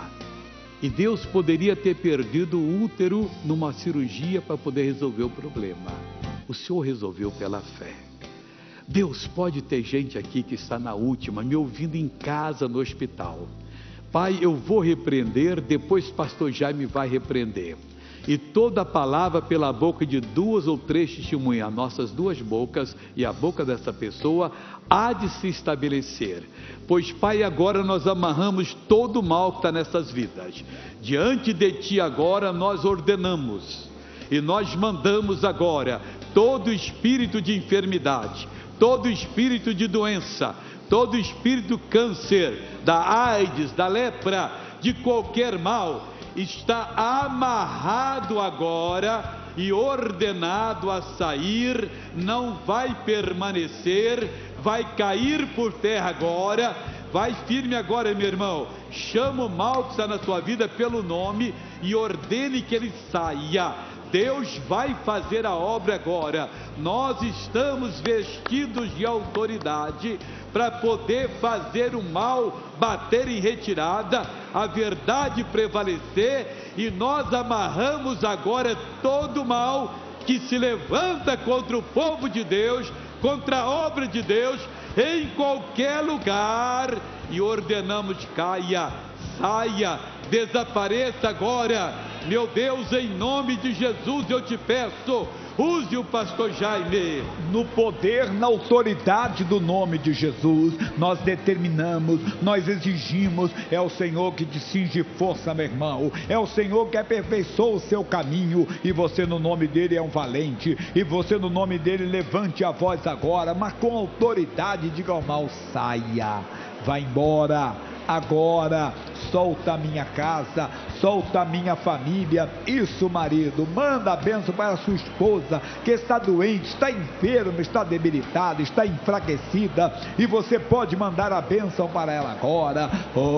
B: E Deus poderia ter perdido o útero numa cirurgia para poder resolver o problema. O Senhor resolveu pela fé. Deus, pode ter gente aqui que está na última, me ouvindo em casa, no hospital. Pai, eu vou repreender, depois pastor Jaime vai repreender. E toda palavra pela boca de duas ou três testemunhas, nossas duas bocas e a boca dessa pessoa, há de se estabelecer. Pois, Pai, agora nós amarramos todo o mal que está nessas vidas. Diante de Ti agora nós ordenamos e nós mandamos agora todo espírito de enfermidade, todo espírito de doença, todo espírito câncer, da AIDS, da lepra, de qualquer mal, está amarrado agora e ordenado a sair, não vai permanecer, vai cair por terra agora. Vai firme agora, meu irmão, chama o mal que está na sua vida pelo nome e ordene que ele saia. Deus vai fazer a obra agora. Nós estamos vestidos de autoridade para poder fazer o mal bater em retirada, a verdade prevalecer, e nós amarramos agora todo o mal que se levanta contra o povo de Deus, contra a obra de Deus, em qualquer lugar, e ordenamos: caia, saia, desapareça agora. Meu Deus, em nome de Jesus eu te peço, use o pastor Jaime.
C: No poder, na autoridade do nome de Jesus, nós determinamos, nós exigimos, é o Senhor que te cinge força, meu irmão, é o Senhor que aperfeiçoa o seu caminho, e você no nome dele é um valente, e você no nome dele levante a voz agora, mas com autoridade diga ao mal: saia, vai embora. Agora, solta a minha casa, solta a minha família. Isso, marido, manda a bênção para a sua esposa, que está doente, está enferma, está debilitada, está enfraquecida, e você pode mandar a bênção para ela agora.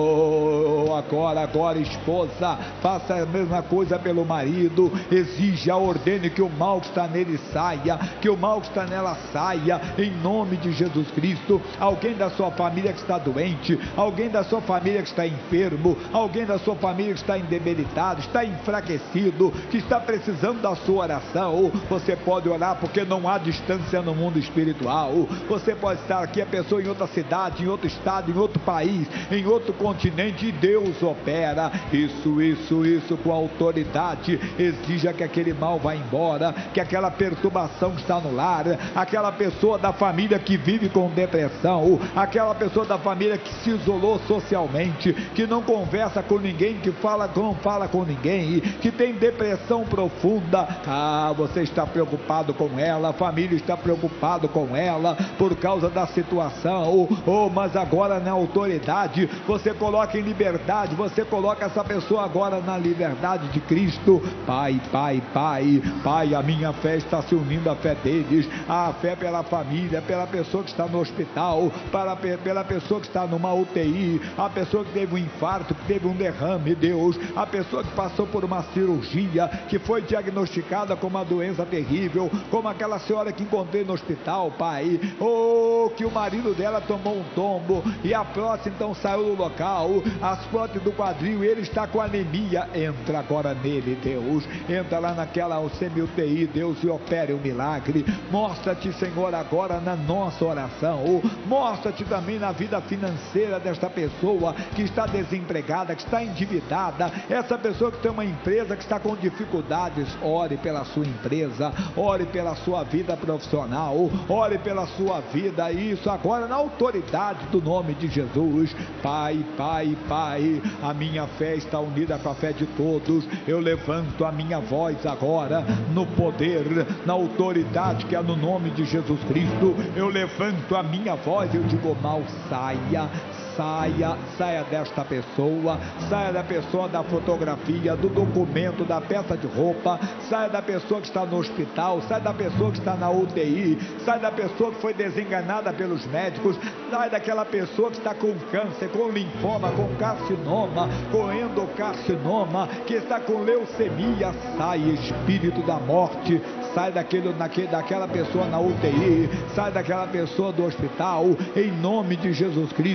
C: Oh, agora, agora, esposa, faça a mesma coisa pelo marido, exija, ordene que o mal que está nele saia, que o mal que está nela saia, em nome de Jesus Cristo. Alguém da sua família que está doente, alguém da sua família que está enfermo, alguém da sua família que está debilitado, está enfraquecido, que está precisando da sua oração, você pode orar, porque não há distância no mundo espiritual. Você pode estar aqui, a pessoa em outra cidade, em outro estado, em outro país, em outro continente, e Deus opera. Isso, isso, isso, com autoridade, exija que aquele mal vá embora, que aquela perturbação que está no lar, aquela pessoa da família que vive com depressão, aquela pessoa da família que se isolou socialmente, que não conversa com ninguém, que fala, não fala com ninguém, que tem depressão profunda. Ah, você está preocupado com ela, a família está preocupado com ela por causa da situação. Oh, mas agora na autoridade, você coloca em liberdade, você coloca essa pessoa agora na liberdade de Cristo. Pai, Pai, Pai, Pai, a minha fé está se unindo à fé deles, a fé pela família, pela pessoa que está no hospital, para, pela pessoa que está numa U T I, a pessoa que teve um infarto, que teve um derrame, Deus, a pessoa que passou por uma cirurgia, que foi diagnosticada com uma doença terrível, como aquela senhora que encontrei no hospital, Pai. Oh, que o marido dela tomou um tombo e a prótese então saiu do local, as próteses do quadril, ele está com anemia. Entra agora nele, Deus, entra lá naquela semi-U T I, Deus, e opere o milagre. Mostra-te, Senhor, agora na nossa oração, mostra-te também na vida financeira desta pessoa que está desempregada, que está endividada, essa pessoa que tem uma empresa que está com dificuldades. Ore pela sua empresa, ore pela sua vida profissional, ore pela sua vida, isso agora na autoridade do nome de Jesus. Pai, Pai, Pai, a minha fé está unida com a fé de todos, eu levanto a minha voz agora, no poder, na autoridade que é no nome de Jesus Cristo, eu levanto a minha voz, eu digo: mal, saia, saia, saia desta pessoa, saia da pessoa da fotografia, do documento, da peça de roupa, saia da pessoa que está no hospital, saia da pessoa que está na U T I, saia da pessoa que foi desenganada pelos médicos, saia daquela pessoa que está com câncer, com linfoma, com carcinoma, com endocarcinoma, que está com leucemia. Sai, espírito da morte, sai daquele, daquele, daquela pessoa na U T I, sai daquela pessoa do hospital, em nome de Jesus Cristo.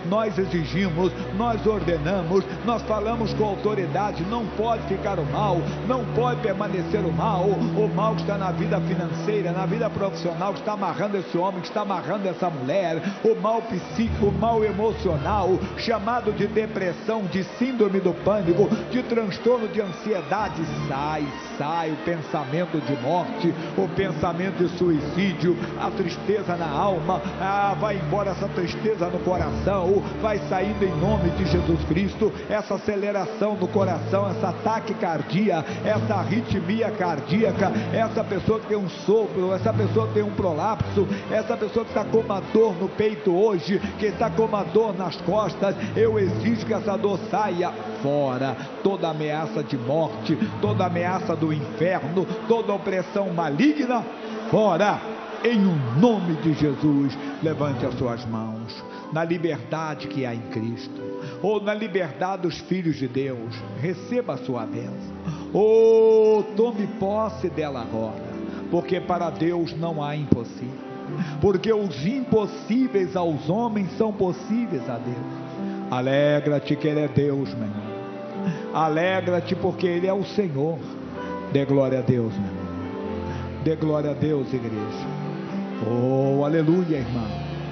C: nós exigimos, nós ordenamos, nós falamos com autoridade, não pode ficar o mal, não pode permanecer o mal, o mal que está na vida financeira, na vida profissional, que está amarrando esse homem, que está amarrando essa mulher, o mal psíquico, o mal emocional, chamado de depressão, de síndrome do pânico, de transtorno de ansiedade, sai, sai o pensamento de morte, o pensamento de suicídio, a tristeza na alma, ah, vai embora essa tristeza no coração, vai saindo em nome de Jesus Cristo, essa aceleração no coração, essa taquicardia, essa arritmia cardíaca, essa pessoa que tem um sopro, essa pessoa que tem um prolapso, essa pessoa que está com uma dor no peito hoje, que está com uma dor nas costas, eu exijo que essa dor saia fora, toda ameaça de morte, toda ameaça do inferno, toda opressão maligna, fora, em o nome de Jesus. Levante as suas mãos, na liberdade que há em Cristo, ou na liberdade dos filhos de Deus, receba a sua bênção, ou tome posse dela agora, porque para Deus não há impossível, porque os impossíveis aos homens são possíveis a Deus. Alegra-te que Ele é Deus, meu irmão, alegra-te porque Ele é o Senhor. Dê glória a Deus, meu irmão, dê glória a Deus, igreja. Oh, aleluia, irmão.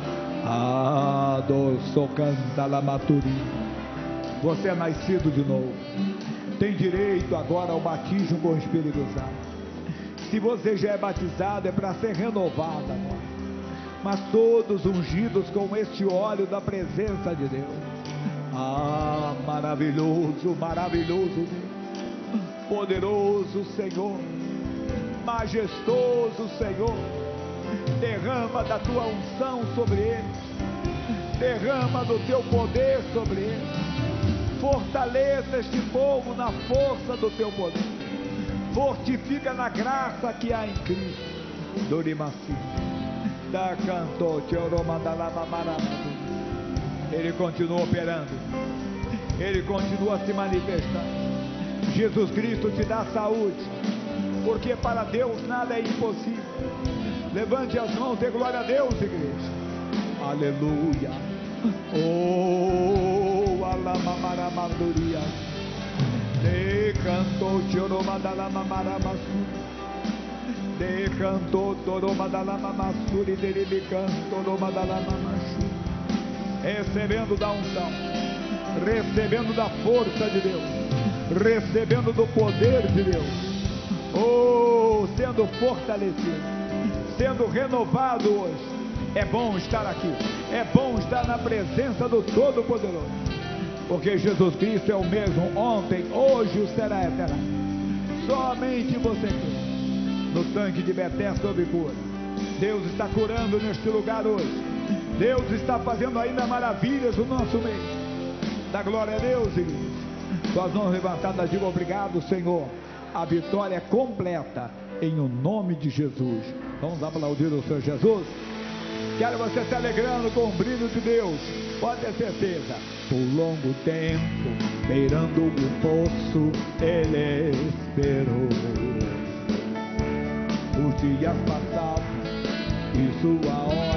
C: Ah, doço canta la maturi. Você é nascido de novo, tem direito agora ao batismo com o Espírito Santo. Se você já é batizado, é para ser renovado agora, mas todos ungidos com este óleo da presença de Deus. Ah, maravilhoso, maravilhoso Deus, poderoso Senhor, majestoso Senhor, derrama da tua unção sobre eles, derrama do teu poder sobre eles, fortaleça este povo na força do teu poder, fortifica na graça que há em Cristo. Dorimaci, da canto, teoromadalama maramadu. Ele continua operando, Ele continua se manifestando. Jesus Cristo te dá saúde, porque para Deus nada é impossível. Levante as mãos, dê glória a Deus, igreja. Aleluia. Oh, alamamaramanduria. De canto choromadalama maramasu. De canto toromadalama masuri deribicanto toromadalama machu. Recebendo da unção, recebendo da força de Deus, recebendo do poder de Deus, oh, sendo fortalecido, sendo renovado hoje. É bom estar aqui, é bom estar na presença do Todo-Poderoso, porque Jesus Cristo é o mesmo ontem, hoje e será eterno. Somente você crê no tanque de Betesda houve cura. Deus está curando neste lugar hoje. Deus está fazendo ainda maravilhas no nosso meio. Dá glória a Deus, igreja. Suas mãos levantadas, diga obrigado, Senhor. A vitória é completa em o nome de Jesus. Vamos aplaudir o Senhor Jesus. Quero você se alegrando com o brilho de Deus. Pode ter certeza. Por longo tempo, beirando o poço, Ele esperou. Os dias passavam e sua hora